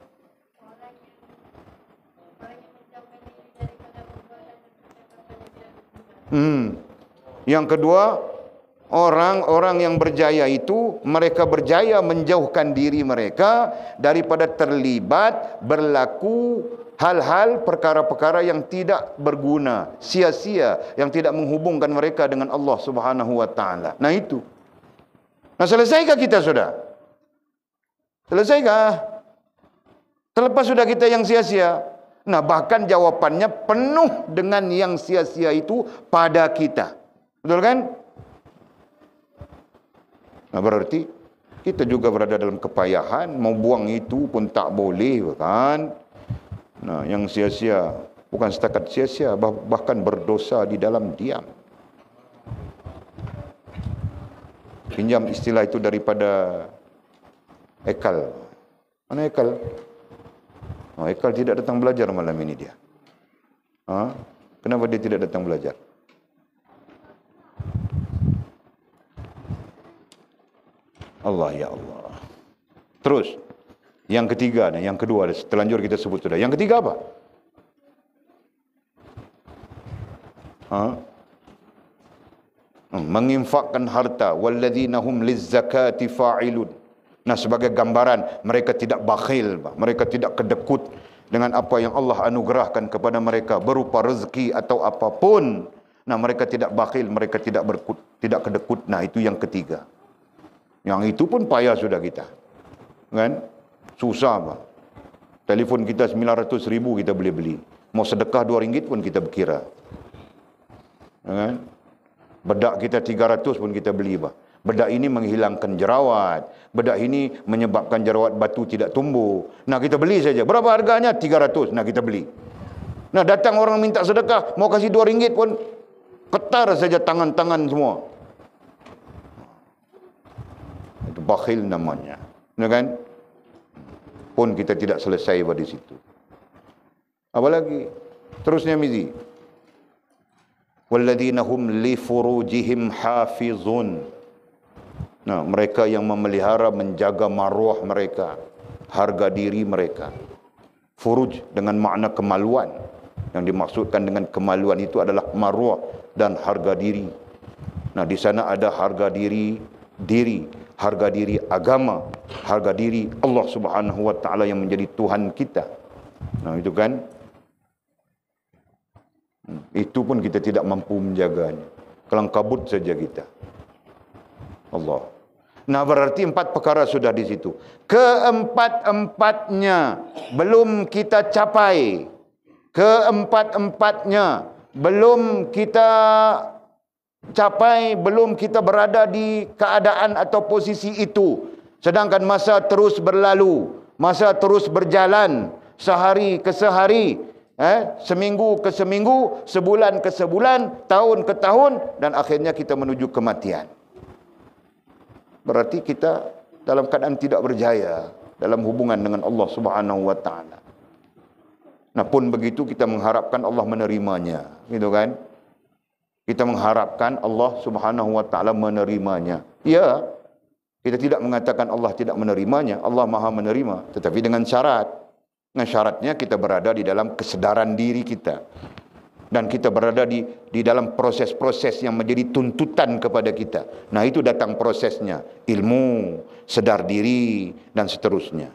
Hmm. Yang kedua, orang-orang yang berjaya itu, mereka berjaya menjauhkan diri mereka daripada terlibat berlaku hal-hal, perkara-perkara yang tidak berguna, sia-sia, yang tidak menghubungkan mereka dengan Allah Subhanahu Wa Taala. Nah, itu. Nah, selesaikah kita sudah? Selesaikah? Terlepas sudah kita yang sia-sia. Nah, bahkan jawapannya penuh dengan yang sia-sia itu pada kita. Betul kan? Nah, berarti kita juga berada dalam kepayahan. Mau buang itu pun tak boleh, kan? Nah, yang sia-sia, bukan setakat sia-sia, bahkan berdosa di dalam diam. Pinjam istilah itu daripada Ekal. Mana Ekal? Oh, Ekal tidak datang belajar malam ini dia. Ha? Kenapa dia tidak datang belajar? Allah, ya Allah. Terus. Yang ketiga, nah, yang kedua, terlanjur kita sebut sudah. Yang ketiga apa? Ha? Menginfakkan harta. Walladzina hum lizzakati fa'ilun. Nah, sebagai gambaran, mereka tidak bakhil, mereka tidak kedekut dengan apa yang Allah anugerahkan kepada mereka berupa rezeki atau apapun. Nah, mereka tidak bakhil, mereka tidak berkut, tidak kedekut. Nah, itu yang ketiga. Yang itu pun payah sudah kita. Kan? Susah, Pak. Telefon kita sembilan ratus ribu kita boleh beli. Mau sedekah dua ringgit pun kita berkira. Kan? Bedak kita tiga ratus pun kita beli, Pak. Bedak ini menghilangkan jerawat. Bedak ini menyebabkan jerawat batu tidak tumbuh. Nah, kita beli saja. Berapa harganya? tiga ratus. Nah, kita beli. Nah, datang orang minta sedekah, mau kasih dua ringgit pun ketar saja tangan-tangan semua. Itu bakhil namanya. Nah, kan? Pun kita tidak selesai pada situ. Apa lagi? Terusnya Mizi. Walladzina hum li furujihim hafizun. Nah, mereka yang memelihara, menjaga maruah mereka, harga diri mereka. Furuj dengan makna kemaluan. Yang dimaksudkan dengan kemaluan itu adalah maruah dan harga diri. Nah, di sana ada harga diri, diri, harga diri agama, harga diri Allah Subhanahu wa taala yang menjadi Tuhan kita. Nah, itu kan, itu pun kita tidak mampu menjaganya. Kelang kabut saja kita. Allah. Nah, berarti empat perkara sudah di situ. Keempat-empatnya belum kita capai. Keempat-empatnya belum kita capai, belum kita berada di keadaan atau posisi itu. Sedangkan masa terus berlalu, masa terus berjalan, sehari ke sehari, eh, seminggu ke seminggu, sebulan ke sebulan, tahun ke tahun, dan akhirnya kita menuju kematian. Berarti kita dalam keadaan tidak berjaya dalam hubungan dengan Allah Subhanahu wa taala. Nah, pun begitu kita mengharapkan Allah menerimanya, gitu kan? Kita mengharapkan Allah Subhanahu wa taala menerimanya. Ya, kita tidak mengatakan Allah tidak menerimanya, Allah Maha menerima, tetapi dengan syarat. Nah, syaratnya kita berada di dalam kesedaran diri kita. Dan kita berada di di dalam proses-proses yang menjadi tuntutan kepada kita. Nah, itu datang prosesnya. Ilmu, sedar diri, dan seterusnya.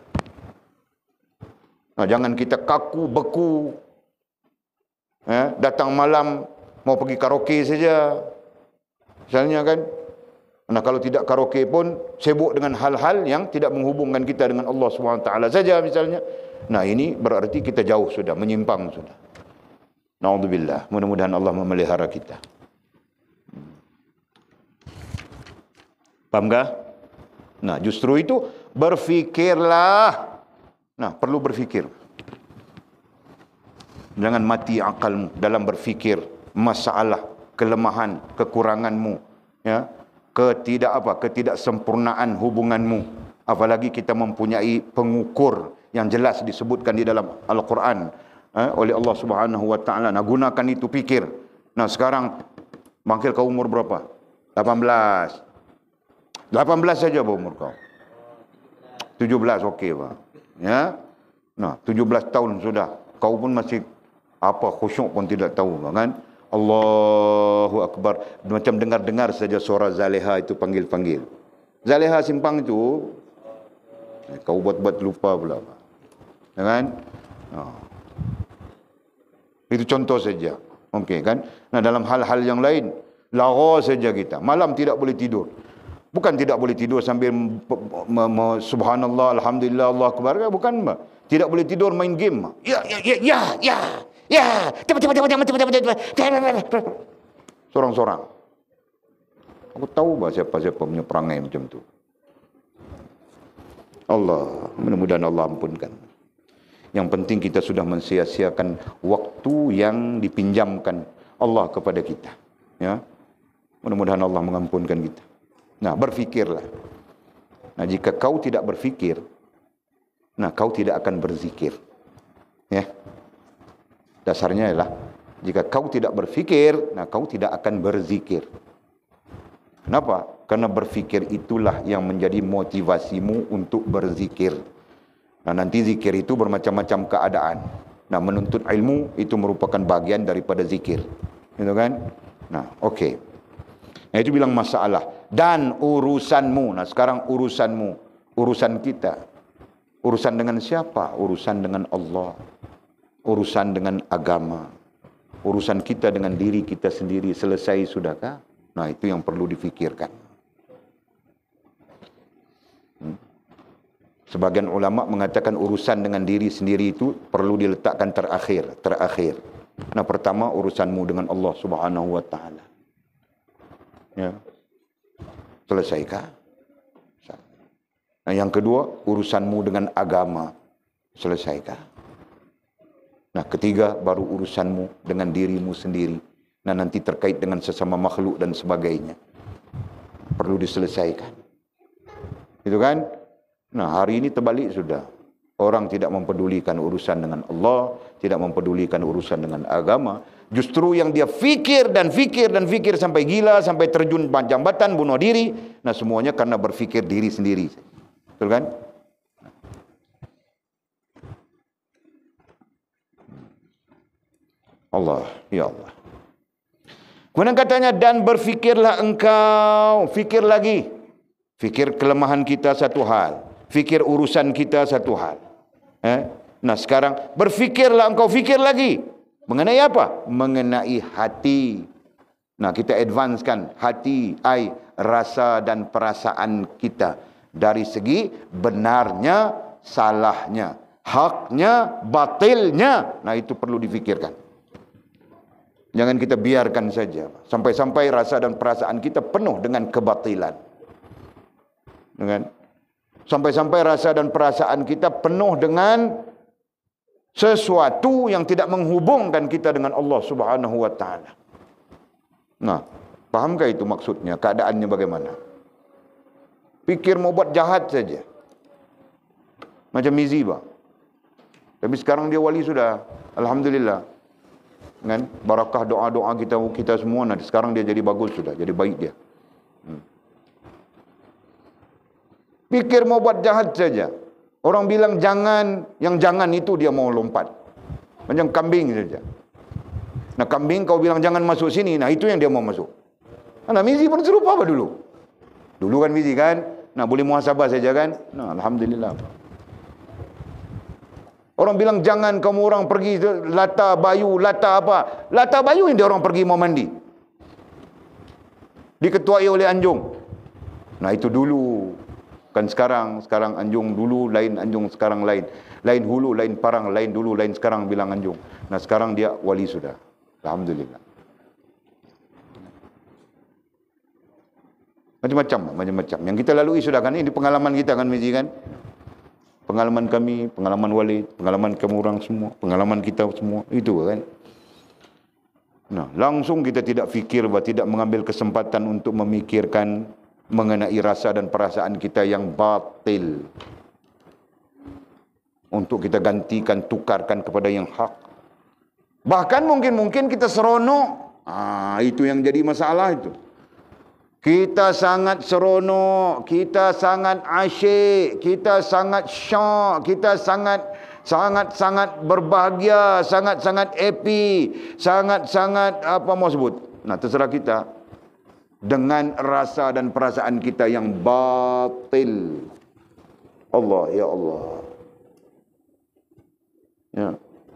Nah, jangan kita kaku, beku. Eh, datang malam, mau pergi karaoke saja. Misalnya kan. Nah, kalau tidak karaoke pun, sibuk dengan hal-hal yang tidak menghubungkan kita dengan Allah subhanahu wa taala saja misalnya. Nah, ini berarti kita jauh sudah, menyimpang sudah. Na'udzubillah. Mudah-mudahan Allah memelihara kita. Paham tak? Nah, justru itu berfikirlah. Nah, perlu berfikir. Jangan mati akalmu dalam berfikir masalah, kelemahan, kekuranganmu, ya, ketidak apa, ketidaksempurnaan hubunganmu. Apalagi kita mempunyai pengukur yang jelas disebutkan di dalam Al-Quran. Eh, oleh Allah Subhanahu wa taala. Nah, gunakan itu, pikir. Nah, sekarang bangkil kau umur berapa? lapan belas. lapan belas saja apa umur kau? tujuh belas, okey, Pak. Ya. Nah, tujuh belas tahun sudah. Kau pun masih apa khusyuk pun tidak tahu, kan? Allahu akbar. Macam dengar-dengar saja suara Zaleha itu panggil-panggil. Zaleha simpang itu, eh, kau buat-buat lupa pula, Pak. Ya kan? Nah. Itu contoh saja. Okey kan? Nah, dalam hal-hal yang lain, lara saja kita. Malam tidak boleh tidur. Bukan tidak boleh tidur sambil subhanallah, alhamdulillah, Allah akbar. Bukan. Tidak boleh tidur main game. Ya, ya, ya, ya, ya. Ya. Cepat, cepat, cepat, cepat, cepat, cepat. Sorang-sorang. Aku tahu bah siapa-siapa punya perangai macam tu. Allah, mudah-mudahan Allah ampunkan. Yang penting kita sudah mensia-siakan waktu yang dipinjamkan Allah kepada kita. Ya, mudah-mudahan Allah mengampunkan kita. Nah, berfikirlah. Nah, jika kau tidak berfikir, nah kau tidak akan berzikir. Ya, dasarnya ialah jika kau tidak berfikir, nah kau tidak akan berzikir. Kenapa? Karena berfikir itulah yang menjadi motivasimu untuk berzikir. Nah, nanti zikir itu bermacam-macam keadaan. Nah, menuntut ilmu itu merupakan bagian daripada zikir. Gitu kan? Nah, okey. Nah, itu bilang masalah. Dan urusanmu. Nah, sekarang urusanmu. Urusan kita. Urusan dengan siapa? Urusan dengan Allah. Urusan dengan agama. Urusan kita dengan diri kita sendiri selesai sudahkah? Nah, itu yang perlu difikirkan. Hmm. Sebagian ulama mengatakan urusan dengan diri sendiri itu perlu diletakkan terakhir, terakhir. Nah, pertama urusanmu dengan Allah Subhanahu wa taala. Ya. Selesaikah? Nah, yang kedua, urusanmu dengan agama. Selesaikah? Nah, ketiga, baru urusanmu dengan dirimu sendiri. Nah, nanti terkait dengan sesama makhluk dan sebagainya. Perlu diselesaikan. Itu kan? Nah, hari ini terbalik sudah. Orang tidak mempedulikan urusan dengan Allah, tidak mempedulikan urusan dengan agama. Justru yang dia fikir dan fikir dan fikir sampai gila, sampai terjun jambatan, bunuh diri. Nah, semuanya karena berfikir diri sendiri. Betul kan? Allah, ya Allah. Kemudian katanya, dan berfikirlah engkau, fikir lagi. Fikir kelemahan kita satu hal, fikir urusan kita satu hal. Eh? Nah, sekarang berfikirlah engkau, fikir lagi. Mengenai apa? Mengenai hati. Nah, kita advancekan hati, ai rasa dan perasaan kita. Dari segi benarnya, salahnya, haknya, batilnya. Nah, itu perlu difikirkan. Jangan kita biarkan saja. Sampai-sampai rasa dan perasaan kita penuh dengan kebatilan. Dengan sampai-sampai rasa dan perasaan kita penuh dengan sesuatu yang tidak menghubungkan kita dengan Allah Subhanahu wa taala. Nah, pahamkah itu maksudnya? Keadaannya bagaimana? Pikir mau buat jahat saja. Macam Mizi, Pak. Tapi sekarang dia wali sudah. Alhamdulillah. Kan? Barakah doa-doa kita kita semua. Nah, sekarang dia jadi bagus sudah. Jadi baik dia. Hmm. Pikir mau buat jahat saja. Orang bilang jangan, yang jangan itu dia mau lompat. Macam kambing saja. Nah, kambing kau bilang jangan masuk sini, nah itu yang dia mau masuk. Nah, Mizi pun serupa apa dulu? Dulu kan Mizi kan, nah boleh muhasabah saja kan? Nah, Alhamdulillah. Orang bilang jangan kamu orang pergi lata bayu, lata apa? Lata bayu yang dia orang pergi mau mandi. Diketuai oleh anjung. Nah, itu dulu. Kan sekarang, sekarang anjung dulu lain, anjung sekarang lain. Lain hulu, lain parang, lain dulu, lain sekarang bilang anjung. Nah, sekarang dia wali sudah. Alhamdulillah. Macam-macam, macam-macam. Yang kita lalui sudah kan, ini pengalaman kita kan, Mizi kan? Pengalaman kami, pengalaman wali, pengalaman kamu orang semua, pengalaman kita semua, itu kan. Nah, langsung kita tidak fikir, tidak mengambil kesempatan untuk memikirkan mengenai rasa dan perasaan kita yang batil. Untuk kita gantikan, tukarkan kepada yang hak. Bahkan mungkin-mungkin kita seronok. Ah, itu yang jadi masalah itu. Kita sangat seronok, kita sangat asyik, kita sangat syok, kita sangat sangat-sangat berbahagia, sangat-sangat happy, sangat-sangat apa mau sebut. Nah, terserah kita. Dengan rasa dan perasaan kita yang batil. Allah, ya Allah. Ya.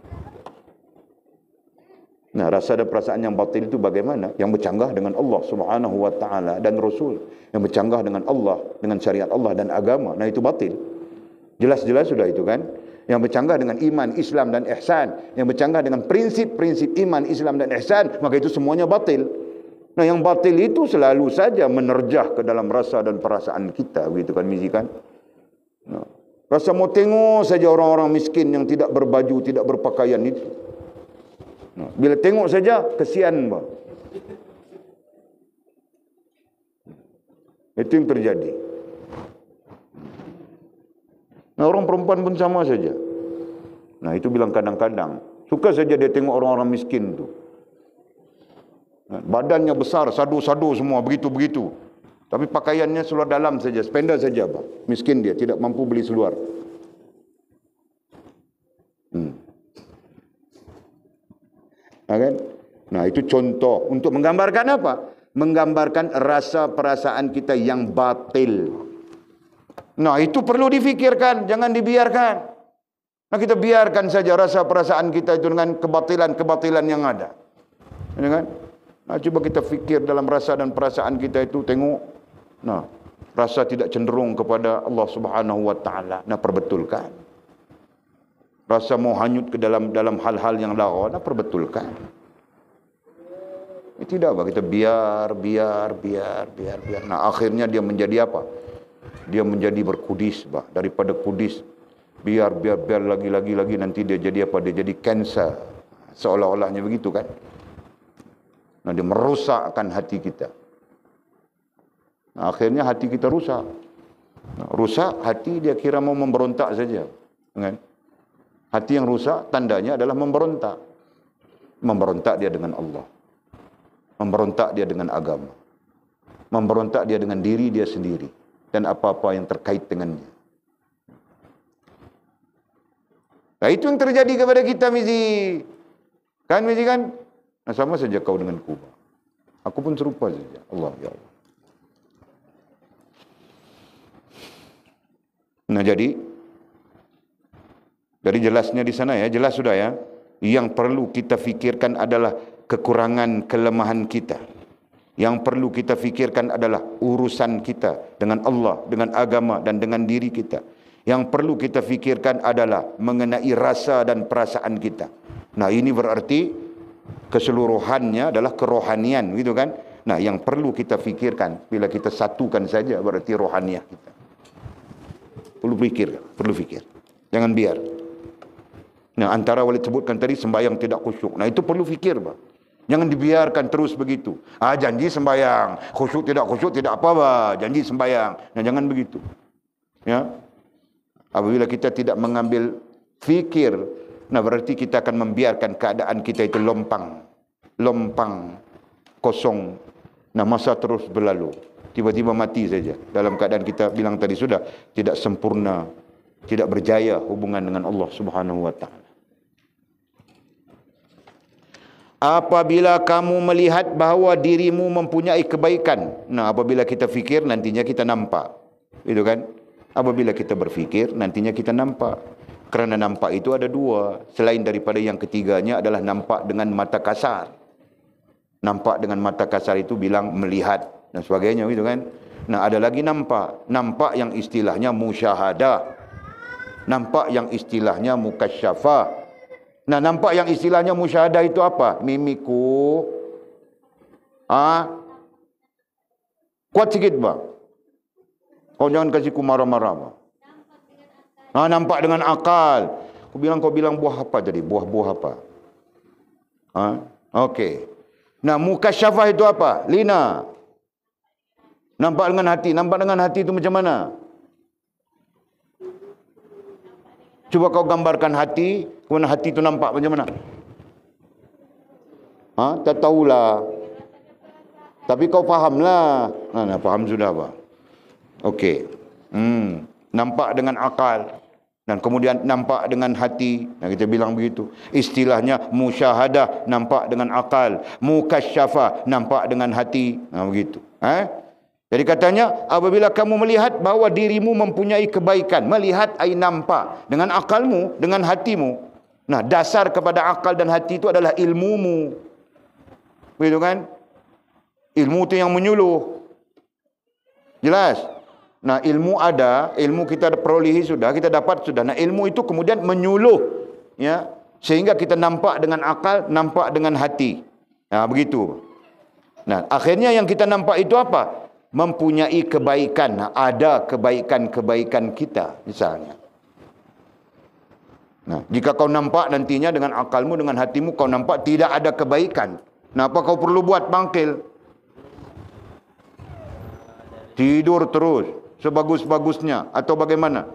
Nah, rasa dan perasaan yang batil itu bagaimana? Yang bercanggah dengan Allah Subhanahu wa taala dan Rasul, yang bercanggah dengan Allah, dengan syariat Allah dan agama. Nah, itu batil. Jelas-jelas sudah itu kan? Yang bercanggah dengan iman, Islam dan ihsan, yang bercanggah dengan prinsip-prinsip iman, Islam dan ihsan, maka itu semuanya batil. Nah, yang batil itu selalu saja menerjah ke dalam rasa dan perasaan kita, begitu kan, Mizi kan? Nah, rasa mau tengok saja orang-orang miskin yang tidak berbaju, tidak berpakaian itu. Nah, bila tengok saja, kesian, Bang. Itu yang terjadi. Nah, orang perempuan pun sama saja. Nah, itu bilang kadang-kadang. Suka saja dia tengok orang-orang miskin itu. Nah, badannya besar, sadu-sadu semua, begitu-begitu. Tapi pakaiannya seluar dalam saja, spender saja, Bang. Miskin dia, tidak mampu beli seluar. Ha, kan? Nah, itu contoh untuk menggambarkan apa? Menggambarkan rasa perasaan kita yang batil. Nah, itu perlu difikirkan, jangan dibiarkan. Nah, kita biarkan saja rasa perasaan kita itu dengan kebatilan-kebatilan yang ada. Ya kan? Nah, coba kita fikir dalam rasa dan perasaan kita itu, tengok. Nah, rasa tidak cenderung kepada Allah Subhanahu wa taala. Nah, perbetulkan. Rasa mau hanyut ke dalam dalam hal-hal yang lara, nah perbetulkan. Eh, tidak apa, kita biar, biar, biar, biar, biar. Nah, akhirnya dia menjadi apa? Dia menjadi berkudis, bah. Daripada kudis, biar, biar, biar, lagi, lagi, lagi, nanti dia jadi apa? Dia jadi kanser. Seolah-olahnya begitu kan? Nah, dia merusakkan hati kita. Nah, akhirnya hati kita rusak. Nah, rusak hati, dia kira mau memberontak saja. Kan? Hati yang rusak, tandanya adalah memberontak. Memberontak dia dengan Allah. Memberontak dia dengan agama. Memberontak dia dengan diri dia sendiri. Dan apa-apa yang terkait dengannya. Nah, itu yang terjadi kepada kita, Mizi. Kan, Mizi kan? Nah, sama saja kau dengan Kuba. Aku pun serupa saja. Allah, ya Allah. Nah, jadi, dari jelasnya di sana ya, jelas sudah ya. Yang perlu kita fikirkan adalah kekurangan kelemahan kita. Yang perlu kita fikirkan adalah urusan kita dengan Allah, dengan agama dan dengan diri kita. Yang perlu kita fikirkan adalah mengenai rasa dan perasaan kita. Nah, ini berarti keseluruhannya adalah kerohanian, gitu kan? Nah, yang perlu kita fikirkan, bila kita satukan saja berarti rohaniah kita. Perlu fikir, perlu fikir. Jangan biar. Nah, antara Walid sebutkan tadi sembahyang tidak khusyuk. Nah, itu perlu fikir, Bang. Jangan dibiarkan terus begitu. Ah, janji sembahyang, khusyuk tidak khusyuk tidak apa, Bang. Janji sembahyang. Nah, jangan begitu. Ya. Apabila kita tidak mengambil fikir, nah berarti kita akan membiarkan keadaan kita itu lompang. Lompang, kosong. Nah, masa terus berlalu. Tiba-tiba mati saja. Dalam keadaan kita bilang tadi sudah, tidak sempurna, tidak berjaya hubungan dengan Allah Subhanahu wa taala. Apabila kamu melihat bahawa dirimu mempunyai kebaikan. Nah, apabila kita fikir, nantinya kita nampak. Itu kan? Apabila kita berfikir, nantinya kita nampak. Kerana nampak itu ada dua. Selain daripada yang ketiganya adalah nampak dengan mata kasar. Nampak dengan mata kasar itu bilang melihat dan sebagainya, gitu kan? Nah, ada lagi nampak. Nampak yang istilahnya musyahadah. Nampak yang istilahnya mukasyafah. Nah, nampak yang istilahnya musyahadah itu apa? Mimiku. Ah, kuat sikit, Bang. Kau jangan kasih ku marah-marah, Bang. Ah, nampak dengan akal. Aku bilang, kau bilang buah apa tadi? Buah-buah apa? Ah, okey. Nah, mukasyafah itu apa? Lina. Nampak dengan hati. Nampak dengan hati itu macam mana? Cuba kau gambarkan hati, kemudian hati itu nampak macam mana? Ha? Tak tahulah. Tapi kau fahamlah. Nah, nah, faham sudah, Pak. Okey. Hmm. Nampak dengan akal. Dan kemudian nampak dengan hati. Nah, kita bilang begitu. Istilahnya musyahadah, nampak dengan akal. Mukasyafah, nampak dengan hati. Nah, begitu. Ha? Jadi katanya, apabila kamu melihat bahawa dirimu mempunyai kebaikan, melihat ai nampak dengan akalmu, dengan hatimu. Nah, dasar kepada akal dan hati itu adalah ilmumu. Begitu kan? Ilmu itu yang menyuluh. Jelas? Nah, ilmu ada, ilmu kita perolehi sudah, kita dapat sudah. Nah, ilmu itu kemudian menyuluh, ya, sehingga kita nampak dengan akal, nampak dengan hati. Nah, begitu. Nah, akhirnya yang kita nampak itu apa? Mempunyai kebaikan. Nah, ada kebaikan-kebaikan kita misalnya. Nah, jika kau nampak nantinya dengan akalmu, dengan hatimu, kau nampak tidak ada kebaikan. Nah, apa kau perlu buat? Bangkil. Tidur terus sebagus-bagusnya atau bagaimana?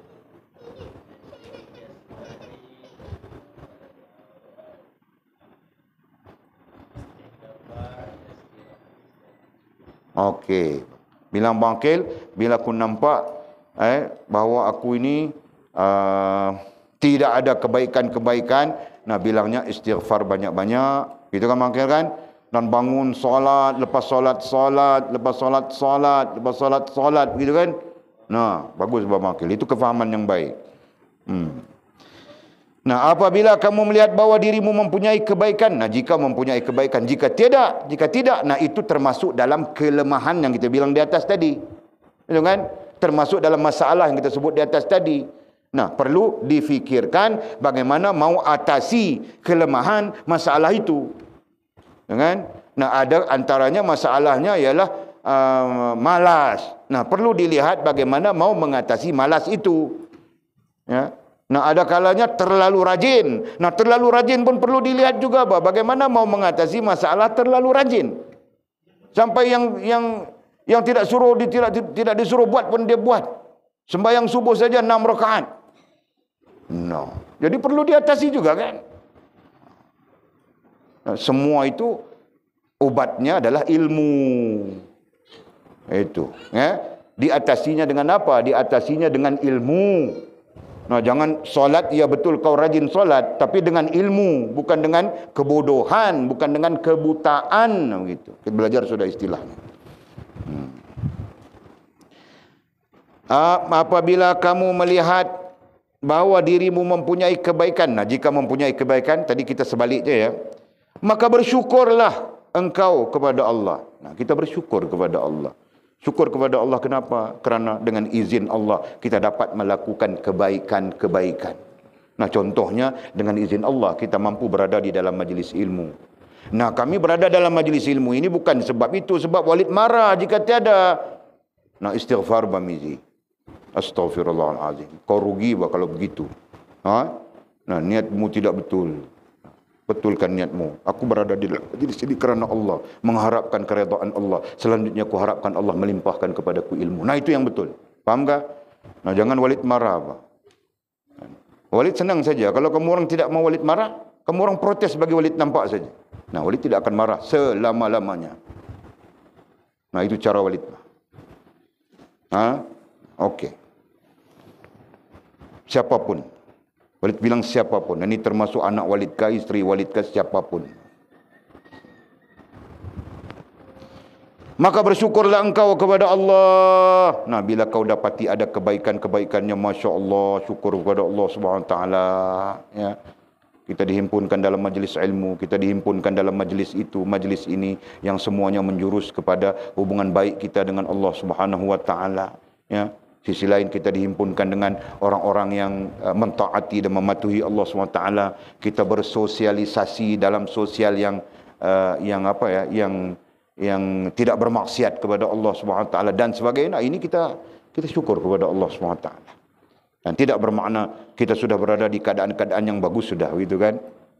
Okey. Bilang bangkil, bila aku nampak eh bahawa aku ini uh, tidak ada kebaikan-kebaikan, nah bilangnya istighfar banyak-banyak. Kita kan makin kan, dan bangun solat, lepas solat solat, lepas solat solat, lepas solat solat, begitu kan? Nah, bagus Abang Makil. Itu kefahaman yang baik. Hmm. Nah, apabila kamu melihat bahawa dirimu mempunyai kebaikan, nah jika mempunyai kebaikan, jika tidak, jika tidak, nah itu termasuk dalam kelemahan yang kita bilang di atas tadi. Itu kan? Termasuk dalam masalah yang kita sebut di atas tadi. Nah, perlu difikirkan bagaimana mau atasi kelemahan masalah itu. Kan? Nah, ada antaranya masalahnya ialah uh, malas. Nah, perlu dilihat bagaimana mau mengatasi malas itu. Ya. Nah, ada kalanya terlalu rajin. Nah, terlalu rajin pun perlu dilihat juga, bah, bagaimana mau mengatasi masalah terlalu rajin. Sampai yang yang yang tidak suruh tidak tidak disuruh buat pun dia buat. Sembahyang subuh saja enam rakaat. No. Jadi perlu diatasi juga kan? Nah, semua itu obatnya adalah ilmu. Itu, ya. Diatasinya dengan apa? Diatasinya dengan ilmu. Nah, jangan solat, ya betul kau rajin solat, tapi dengan ilmu, bukan dengan kebodohan, bukan dengan kebutaan, gitu. Kita belajar sudah istilahnya. Hmm. Apabila kamu melihat bahawa dirimu mempunyai kebaikan, nah jika mempunyai kebaikan, tadi kita sebaliknya ya, maka bersyukurlah engkau kepada Allah. Nah, kita bersyukur kepada Allah. Syukur kepada Allah kenapa? Kerana dengan izin Allah kita dapat melakukan kebaikan-kebaikan. Nah, contohnya dengan izin Allah kita mampu berada di dalam majlis ilmu. Nah, kami berada dalam majlis ilmu ini bukan sebab itu, sebab Walid marah jika tiada. Nah, istighfar bamizi. Astaghfirullahalazim. Kau rugi bah kalau begitu. Ha? Nah, niatmu tidak betul. Betulkan niatmu. Aku berada di majlis ini kerana Allah, mengharapkan keredaan Allah. Selanjutnya aku harapkan Allah melimpahkan kepadaku ilmu. Nah, itu yang betul. Faham tak? Nah, jangan Walid marah apa. Walid senang saja. Kalau kamu orang tidak mau Walid marah, kamu orang protes bagi Walid nampak saja. Nah, Walid tidak akan marah selama-lamanya. Nah, itu cara Walid. Ha? Okey. Siapapun. Walid bilang siapapun. Ini termasuk anak Walid kah, isteri Walid kah, siapapun. Maka bersyukurlah engkau kepada Allah. Nah, bila kau dapati ada kebaikan-kebaikannya, Masya Allah, syukur kepada Allah subhanahu wa taala. Ya. Kita dihimpunkan dalam majlis ilmu, kita dihimpunkan dalam majlis itu, majlis ini yang semuanya menjurus kepada hubungan baik kita dengan Allah subhanahu wa taala. Ya. Sisi lain kita dihimpunkan dengan orang-orang yang uh, mentaati dan mematuhi Allah subhanahu wa taala. Kita bersosialisasi dalam sosial yang uh, yang apa ya, yang yang tidak bermaksiat kepada Allah subhanahu wa taala dan sebagainya. Nah, ini kita kita syukur kepada Allah subhanahu wa taala. Dan tidak bermakna kita sudah berada di keadaan-keadaan yang bagus sudah, gitu kan?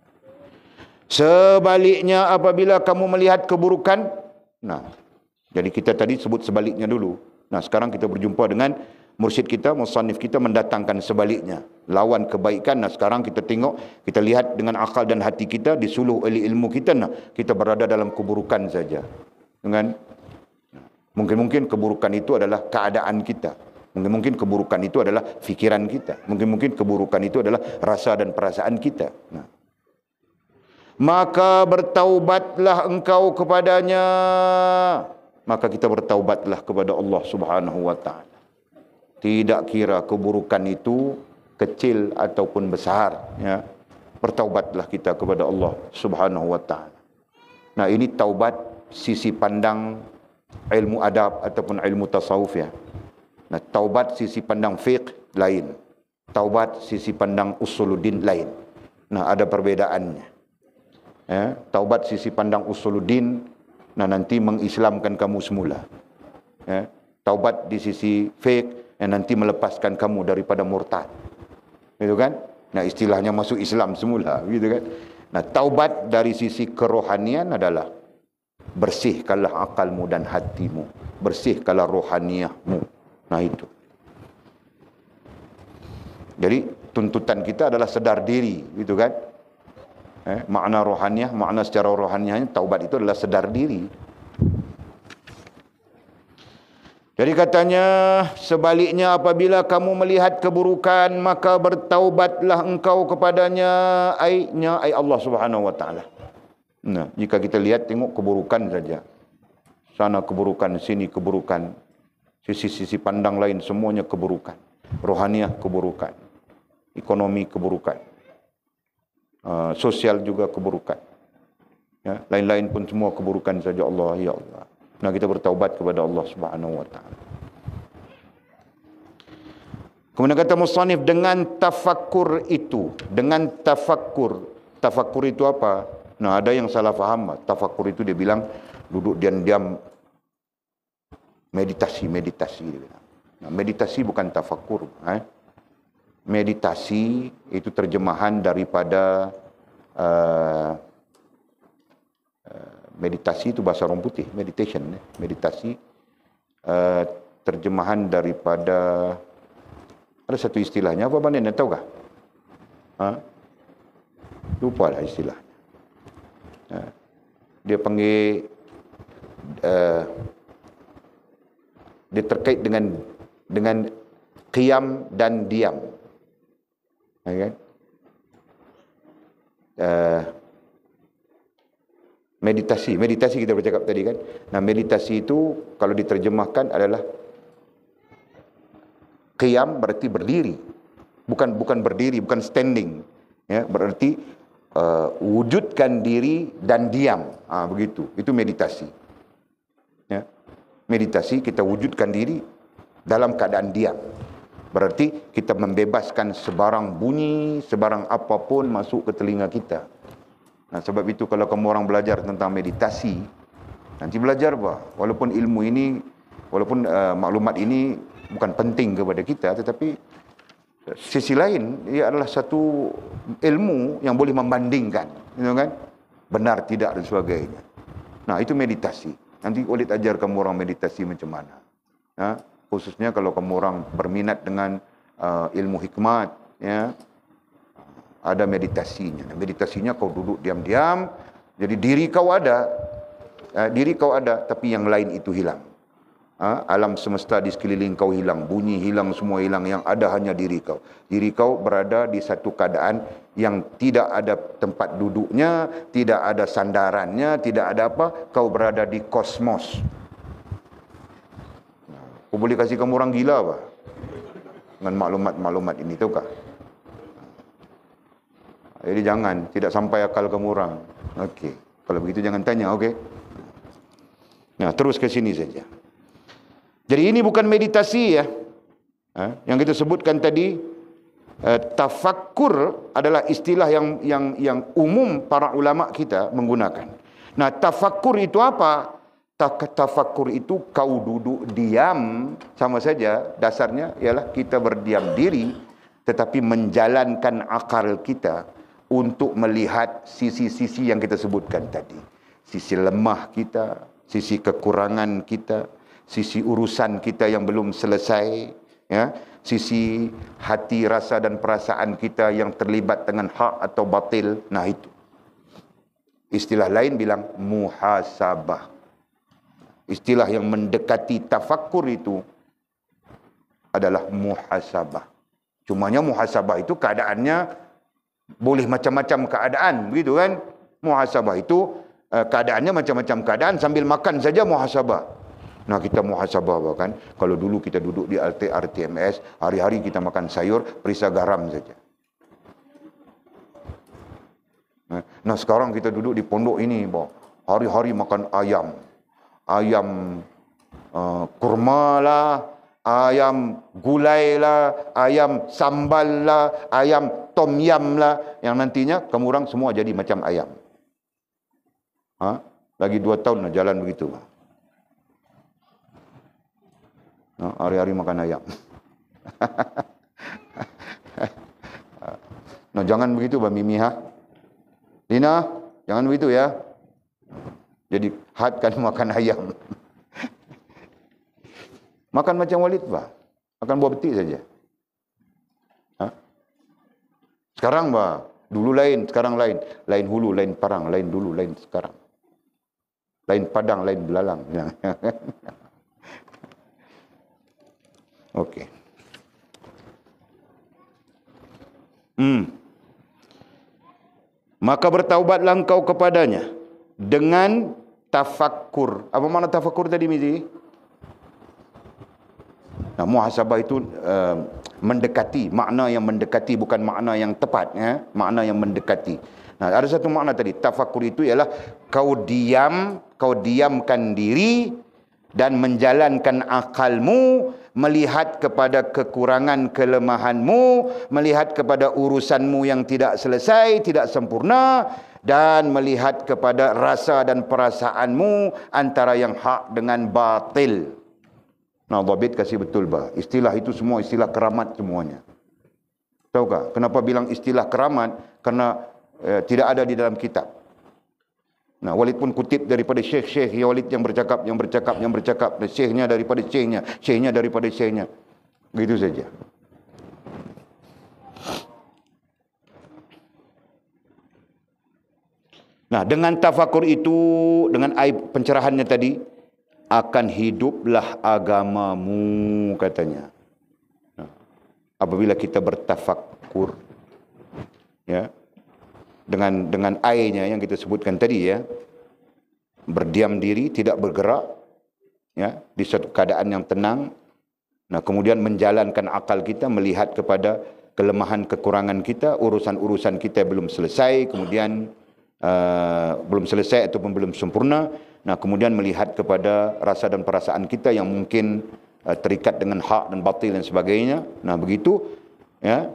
Sebaliknya apabila kamu melihat keburukan, nah, jadi kita tadi sebut sebaliknya dulu. Nah, sekarang kita berjumpa dengan mursyid kita, musannif kita mendatangkan sebaliknya. Lawan kebaikan. Nah, sekarang kita tengok, kita lihat dengan akal dan hati kita, disuluh oleh ilmu kita, nah, kita berada dalam keburukan saja. Dengan mungkin-mungkin keburukan itu adalah keadaan kita. Mungkin-mungkin keburukan itu adalah fikiran kita. Mungkin-mungkin keburukan itu adalah rasa dan perasaan kita. Nah. Maka bertaubatlah engkau kepadanya. Maka kita bertaubatlah kepada Allah subhanahu wa ta'ala. Tidak kira keburukan itu kecil ataupun besar. Ya. Bertaubatlah kita kepada Allah subhanahu wa ta'ala. Nah, ini taubat sisi pandang ilmu adab ataupun ilmu tasawuf ya. Nah, taubat sisi pandang fiqh lain. Taubat sisi pandang usuluddin lain. Nah, ada perbedaannya. Ya. Taubat sisi pandang usuluddin, nah nanti mengislamkan kamu semula. Ya. Taubat di sisi fiqh yang nanti melepaskan kamu daripada murtad. Gitu kan? Nah, istilahnya masuk Islam semula, gitu kan? Nah, taubat dari sisi kerohanian adalah bersihkanlah akalmu dan hatimu, bersihkanlah rohaniyahmu. Nah, itu. Jadi tuntutan kita adalah sedar diri, gitu kan? Eh, makna rohaniyah, makna secara rohaniyahnya taubat itu adalah sedar diri. Jadi katanya sebaliknya apabila kamu melihat keburukan maka bertaubatlah engkau kepadanya, ainya ai Allah Subhanahu wa taala. Nah, jika kita lihat, tengok keburukan saja. Sana keburukan, sini keburukan. Sisi-sisi pandang lain semuanya keburukan. Rohaniah keburukan. Ekonomi keburukan. Uh, sosial juga keburukan. Ya, lain-lain pun semua keburukan saja. Allah, ya Allah. Nah, kita bertaubat kepada Allah Subhanahu wa taala. Kemudian kata musannif, dengan tafakkur itu, dengan tafakkur. Tafakkur itu apa? Nah, ada yang salah faham. Tafakkur itu dia bilang duduk diam-diam, meditasi, meditasi dia bilang. Nah, meditasi bukan tafakkur. Eh? Meditasi itu terjemahan daripada uh, uh, meditasi itu bahasa orang putih, meditation. Eh? Meditasi uh, terjemahan daripada, ada satu istilahnya, apa mana, tahu kah? Ha? Lupa lah istilahnya. Uh, dia panggil, uh, dia terkait dengan dengan qiyam dan diam. Okay. Uh, meditasi, meditasi kita bercakap tadi kan. Nah, meditasi itu kalau diterjemahkan adalah qiyam, berarti berdiri, bukan bukan berdiri, bukan standing. Ya, berarti uh, wujudkan diri dan diam. Ah, begitu. Itu meditasi. Ya. Meditasi kita wujudkan diri dalam keadaan diam. Berarti kita membebaskan sebarang bunyi, sebarang apapun masuk ke telinga kita. Nah, sebab itu kalau kamu orang belajar tentang meditasi, nanti belajar bah, walaupun ilmu ini, walaupun uh, maklumat ini bukan penting kepada kita, tetapi sisi lain ia adalah satu ilmu yang boleh membandingkan, you kan? Benar tidak dan sebagainya. Nah, itu meditasi. Nanti Walid ajar kamu orang meditasi macam mana. Ya, khususnya kalau kamu orang berminat dengan uh, ilmu hikmat, ya, ada meditasinya. Meditasinya kau duduk diam-diam, jadi diri kau ada, uh, diri kau ada, tapi yang lain itu hilang. Uh, alam semesta di sekeliling kau hilang, bunyi hilang, semua hilang, yang ada hanya diri kau. Diri kau berada di satu keadaan yang tidak ada tempat duduknya, tidak ada sandarannya, tidak ada apa, kau berada di kosmos. Aku boleh kasih kamu orang gila apa? Dengan maklumat-maklumat ini, tahu kah? Jadi jangan, tidak sampai akal kamu orang. Okey, kalau begitu jangan tanya, okey? Nah, terus ke sini saja. Jadi ini bukan meditasi ya. Yang kita sebutkan tadi, tafakkur adalah istilah yang yang yang umum para ulama kita menggunakan. Nah, tafakkur itu apa? Tafakkur itu kau duduk diam, sama saja dasarnya ialah kita berdiam diri, tetapi menjalankan akal kita untuk melihat sisi-sisi yang kita sebutkan tadi. Sisi lemah kita, sisi kekurangan kita, sisi urusan kita yang belum selesai, ya, sisi hati, rasa dan perasaan kita yang terlibat dengan hak atau batil. Nah, itu istilah lain bilang muhasabah. Istilah yang mendekati tafakkur itu adalah muhasabah. Cumanya muhasabah itu keadaannya boleh macam-macam keadaan, begitu kan? Muhasabah itu keadaannya macam-macam keadaan, sambil makan saja muhasabah. Nah, kita muhasabah kan, kalau dulu kita duduk di R T M S, hari-hari kita makan sayur, perisa garam saja. Nah, sekarang kita duduk di pondok ini, hari-hari makan ayam. Ayam uh, kurma lah, ayam gulai lah, ayam sambal lah, ayam tom yam lah, yang nantinya kamu orang semua jadi macam ayam. Ha? Lagi dua tahun lah jalan begitu. Hari-hari makan ayam. Nah, jangan begitu Mbak Mimi, ha? Lina, jangan begitu ya. Jadi hadkan makan ayam. Makan macam Walid, Pak. Makan buah betik saja. Ha? Sekarang, Pak, dulu lain, sekarang lain. Lain hulu, lain parang, lain dulu, lain sekarang. Lain padang, lain belalang. Okey. Hmm. Maka bertaubatlah engkau kepadanya. dengan tafakkur. Apa makna tafakkur tadi, Mizi? Nah, muhasabah itu uh, mendekati, makna yang mendekati, bukan makna yang tepat, ya? Makna yang mendekati. Nah, ada satu makna tadi, tafakkur itu ialah kau diam, kau diamkan diri dan menjalankan akalmu, melihat kepada kekurangan kelemahanmu, melihat kepada urusanmu yang tidak selesai, tidak sempurna, dan melihat kepada rasa dan perasaanmu antara yang hak dengan batil. Nah, dhabit kasih betul bah. Istilah itu semua istilah keramat semuanya. Tahukah kenapa bilang istilah keramat? Karena eh, tidak ada di dalam kitab. Nah, Walid pun kutip daripada syekh-syekh ya Walid yang bercakap, yang bercakap, yang bercakap, dan syekhnya daripada syekhnya, syekhnya daripada syekhnya. Begitu saja. Nah, dengan tafakur itu, dengan aib pencerahannya tadi, akan hiduplah agamamu, katanya. Nah, apabila kita bertafakur, ya, dengan dengan airnya yang kita sebutkan tadi, ya, berdiam diri, tidak bergerak, ya, di suatu keadaan yang tenang. Nah, kemudian menjalankan akal kita, melihat kepada kelemahan kekurangan kita, urusan-urusan kita belum selesai, kemudian uh, belum selesai ataupun belum sempurna. Nah, kemudian melihat kepada rasa dan perasaan kita yang mungkin uh, terikat dengan hak dan batil dan sebagainya. Nah, begitu, ya.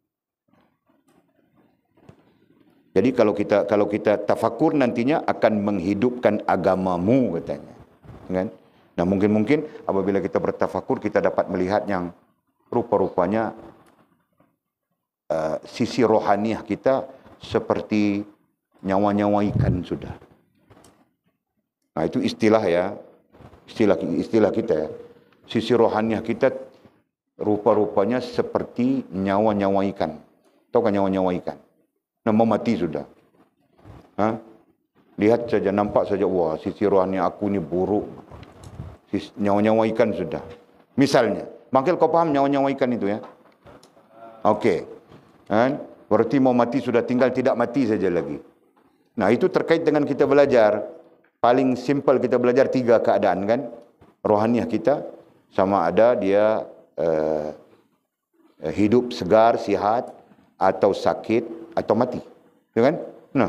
Jadi kalau kita kalau kita tafakur nantinya akan menghidupkan agamamu, katanya. Kan? Nah, mungkin-mungkin apabila kita bertafakur kita dapat melihat yang rupa-rupanya uh, sisi rohaniah kita seperti nyawa-nyawa ikan sudah. Nah, itu istilah, ya. Istilah istilah kita, ya. Sisi rohaniah kita rupa-rupanya seperti nyawa-nyawa ikan. Tahu kan nyawa-nyawa ikan? Nah, mau mati sudah. Ha? Lihat saja, nampak saja, wah, sisi rohani aku ni buruk. Nyawa-nyawa ikan sudah. Misalnya, Bangkil kau paham nyawa-nyawa ikan itu, ya? Okey. Kan? Berarti mau mati sudah, tinggal tidak mati saja lagi. Nah, itu terkait dengan kita belajar. Paling simple kita belajar tiga keadaan, kan? Rohaniah kita, sama ada dia uh, hidup segar, sihat, atau sakit, atau mati. Ya kan? Nah.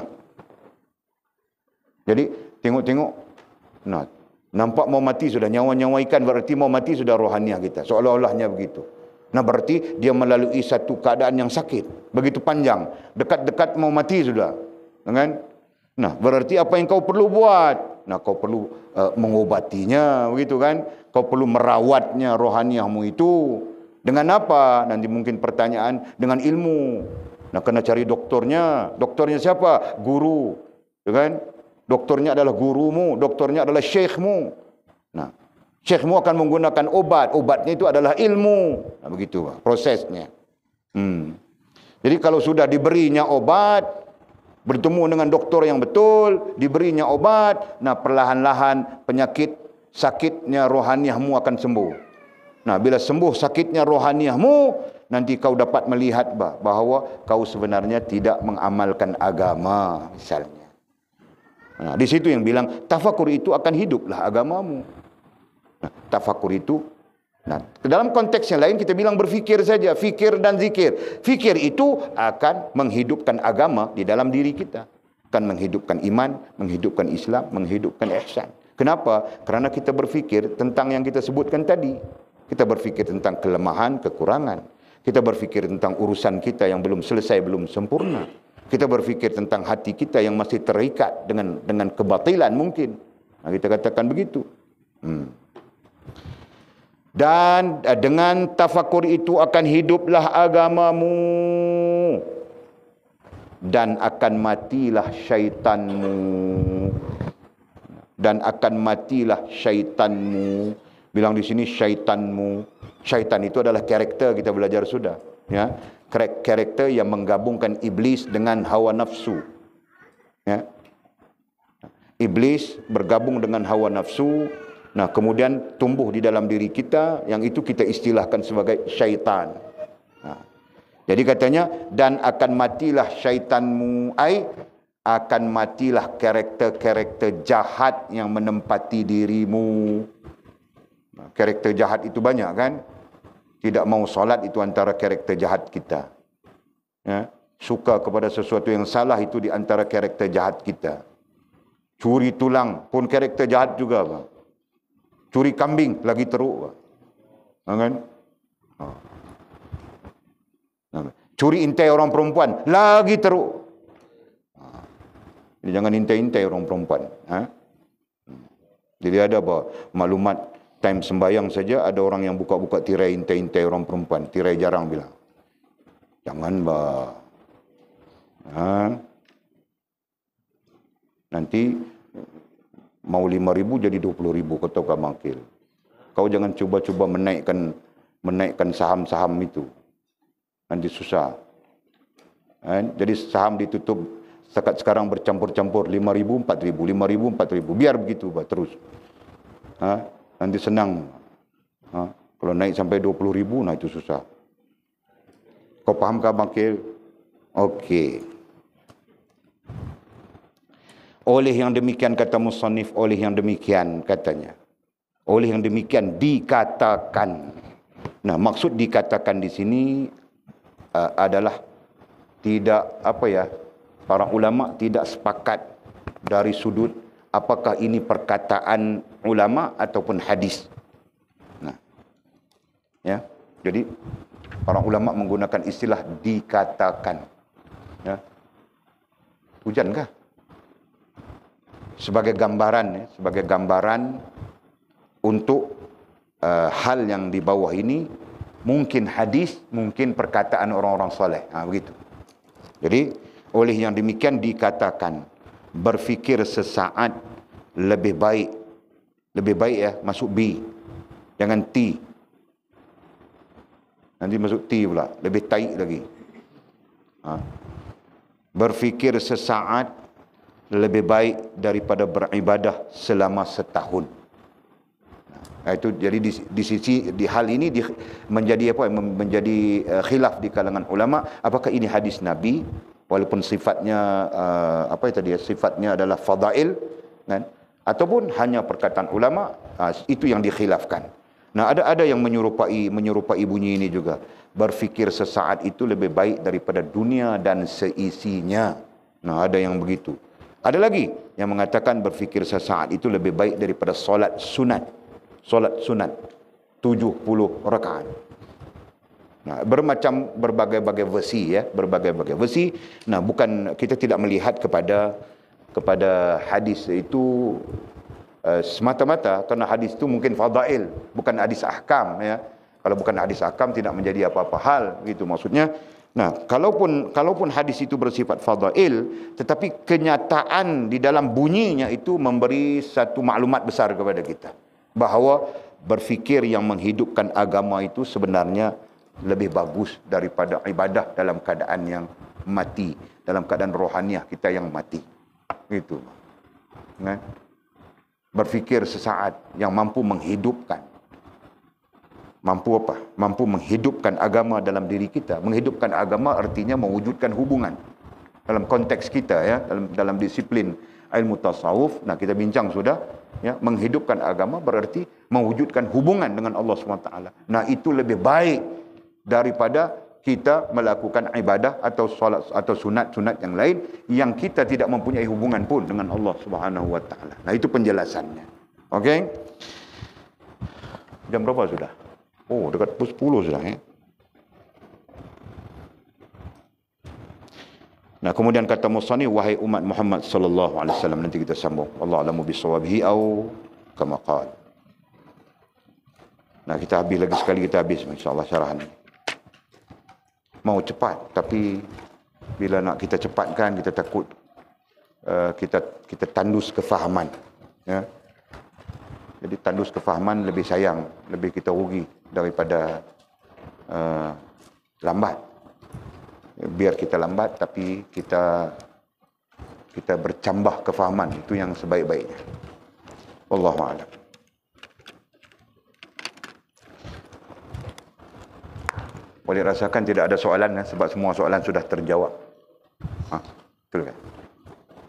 Jadi, tengok-tengok. Nah, nampak mau mati sudah. Nyawa-nyawa ikan berarti mau mati sudah rohaniah kita. Seolah-olahnya begitu. Nah, berarti dia melalui satu keadaan yang sakit. Begitu panjang. Dekat-dekat mau mati sudah. Ya kan? Nah, berarti apa yang kau perlu buat? Nah, kau perlu uh, mengobatinya, begitu kan? Kau perlu merawatnya rohaniahmu itu. Dengan apa? Nanti mungkin pertanyaan, dengan ilmu. Nah, kena cari doktornya. Doktornya siapa? Guru. Ya kan? Doktornya adalah gurumu, doktornya adalah syekhmu. Nah, syekhmu akan menggunakan obat. Obatnya itu adalah ilmu. Nah, begitu prosesnya. Hmm. Jadi kalau sudah diberinya obat, bertemu dengan doktor yang betul, diberinya obat, nah perlahan-lahan penyakit sakitnya rohaniahmu akan sembuh. Nah, bila sembuh sakitnya rohaniahmu, nanti kau dapat melihat bahawa kau sebenarnya tidak mengamalkan agama, misalnya. Nah, di situ yang bilang tafakur itu akan hiduplah agamamu. Nah, tafakur itu, nah, dalam konteks yang lain kita bilang berfikir saja, fikir dan zikir. Fikir itu akan menghidupkan agama di dalam diri kita. Akan menghidupkan iman, menghidupkan Islam, menghidupkan ihsan. Kenapa? Karena kita berfikir tentang yang kita sebutkan tadi. Kita berfikir tentang kelemahan, kekurangan. Kita berfikir tentang urusan kita yang belum selesai, belum sempurna. Kita berfikir tentang hati kita yang masih terikat dengan dengan kebatilan mungkin. Nah, kita katakan begitu. Hmm. Dan dengan tafakur itu akan hiduplah agamamu. Dan akan matilah syaitanmu. Dan akan matilah syaitanmu. Bilang di sini syaitanmu. Syaitan itu adalah karakter, kita belajar sudah. Ya, karakter yang menggabungkan iblis dengan hawa nafsu. Ya. Iblis bergabung dengan hawa nafsu. Nah, kemudian tumbuh di dalam diri kita, yang itu kita istilahkan sebagai syaitan. Nah, jadi katanya, dan akan matilah syaitanmu, ai akan matilah karakter-karakter jahat yang menempati dirimu. Karakter jahat itu banyak kan? Tidak mau solat itu antara karakter jahat kita. Ya? Suka kepada sesuatu yang salah itu di antara karakter jahat kita. Curi tulang pun karakter jahat juga, bang. Curi kambing lagi teruk, bang. Kan? Curi intai orang perempuan lagi teruk. Jadi jangan intai-intai orang perempuan. Ha? Jadi ada apa? Maklumat time sembayang saja ada orang yang buka-buka tirai intai-intai orang perempuan. Tirai jarang bilang. Jangan, bah. Ha? Nanti mau lima ribu jadi dua puluh ribu kata Kak Mangkil. Kau jangan cuba-cuba menaikkan menaikkan saham-saham itu. Nanti susah. Ha? Jadi saham ditutup setakat sekarang bercampur-campur lima ribu, empat ribu, lima ribu, empat ribu. Biar begitu, bah, terus. Ha? Nanti senang. Ha? Kalau naik sampai dua puluh ribu, nah itu susah. Kau faham kah, Bangkil? Okey. Oleh yang demikian kata musannif, oleh yang demikian katanya. Oleh yang demikian dikatakan. Nah, maksud dikatakan di sini uh, adalah tidak apa ya? Para ulama tidak sepakat dari sudut apakah ini perkataan ulama ataupun hadis. Nah, ya, jadi para ulama menggunakan istilah dikatakan. Ya, hujan kah? Sebagai gambaran, ya, sebagai gambaran untuk uh, hal yang di bawah ini mungkin hadis, mungkin perkataan orang-orang soleh. Ha, begitu. Jadi oleh yang demikian dikatakan berfikir sesaat lebih baik. Lebih baik ya, masuk B. Jangan T. Nanti masuk T pula. Lebih taik lagi. Ha. Berfikir sesaat lebih baik daripada beribadah selama setahun. Nah, itu jadi di, di sisi di hal ini di, menjadi apa? Menjadi uh, khilaf di kalangan ulama. Apakah ini hadis Nabi? Walaupun sifatnya uh, apa itu tadi? Sifatnya adalah fadail, kan? Ataupun hanya perkataan ulama, uh, itu yang dikhilafkan. Nah, ada ada yang menyerupai menyerupai bunyi ini juga. Berfikir sesaat itu lebih baik daripada dunia dan seisinya. Nah, ada yang begitu. Ada lagi yang mengatakan berfikir sesaat itu lebih baik daripada solat sunat. Solat sunat tujuh puluh rakaat. Nah, bermacam berbagai-bagai versi ya, berbagai-bagai versi. Nah, bukan kita tidak melihat kepada kepada hadis itu uh, semata-mata kerana hadis itu mungkin fadail, bukan hadis ahkam ya. Kalau bukan hadis ahkam tidak menjadi apa-apa hal gitu maksudnya. Nah, kalaupun kalaupun hadis itu bersifat fadail, tetapi kenyataan di dalam bunyinya itu memberi satu maklumat besar kepada kita bahawa berfikir yang menghidupkan agama itu sebenarnya lebih bagus daripada ibadah dalam keadaan yang mati, dalam keadaan rohaniah kita yang mati. Gitu. Kan? Berfikir sesaat yang mampu menghidupkan. Mampu apa? Mampu menghidupkan agama dalam diri kita. Menghidupkan agama artinya mewujudkan hubungan. Dalam konteks kita ya, dalam dalam disiplin ilmu tasawuf, nah kita bincang sudah ya, menghidupkan agama berarti mewujudkan hubungan dengan Allah subhanahu wa taala. Nah, itu lebih baik daripada kita melakukan ibadah atau solat atau sunat-sunat yang lain yang kita tidak mempunyai hubungan pun dengan Allah Subhanahu wa taala. Nah, itu penjelasannya. Okey? Jam berapa sudah? Oh, dekat pukul sepuluh sudah ya. Nah, kemudian kata musannif, wahai umat Muhammad sallallahu alaihi wasallam, nanti kita sambung. Wallahu a'lamu bishawabihi au kama qala. Nah, kita habis lagi sekali kita habis insya-Allah syarahan ini. Mau cepat, tapi bila nak kita cepatkan kita takut uh, kita kita tandus kefahaman ya. Jadi tandus kefahaman lebih sayang, lebih kita rugi daripada uh, lambat. Biar kita lambat tapi kita kita bercambah kefahaman, itu yang sebaik-baiknya. Wallahu a'lam. Boleh rasakan tidak ada soalan kan? Sebab semua soalan sudah terjawab. Ha, betul kan?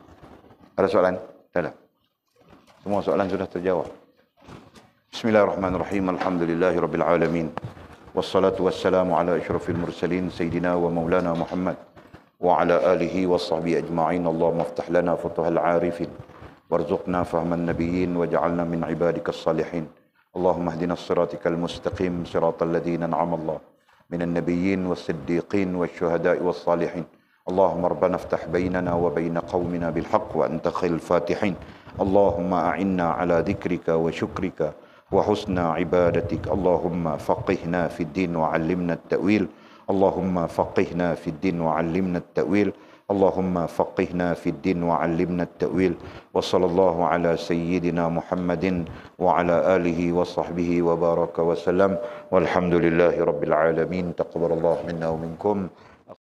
Ada soalan? Tak ada. Semua soalan sudah terjawab. Bismillahirrahmanirrahim. Alhamdulillahirabbil alamin. Wassalatu wassalamu ala asyrafil mursalin sayyidina wa maulana Muhammad wa ala alihi washabbihi ajma'in. Allahumma iftah lana futuhal arifin warzuqna fahman nabiyyin waj'alna min ibadikas salihin. Allahumma ihdinas siratal mustaqim siratal ladzina an'ama Allah minan nabiyyin was-siddiqin wasyuhada'i was-salihin. Allahumma rabbana iftah bainana wa bain qaumina bil haqq wa anta khairul fatihin. Allahumma a'inna ala dhikrika wa syukrika wa husna ibadatik. Allahumma faqihna fid din wa 'allimna at-ta'wil. Allahumma faqihna fid din wa 'allimna at-ta'wil. Allahumma faqihna fid din wa 'allimna at-ta'wil. Wa sallallahu ala sayyidina Muhammadin wa ala alihi wa sahbihi wa baraka wa sallam. Walhamdulillahi rabbil alamin. Taqabbalallahu minna wa minkum.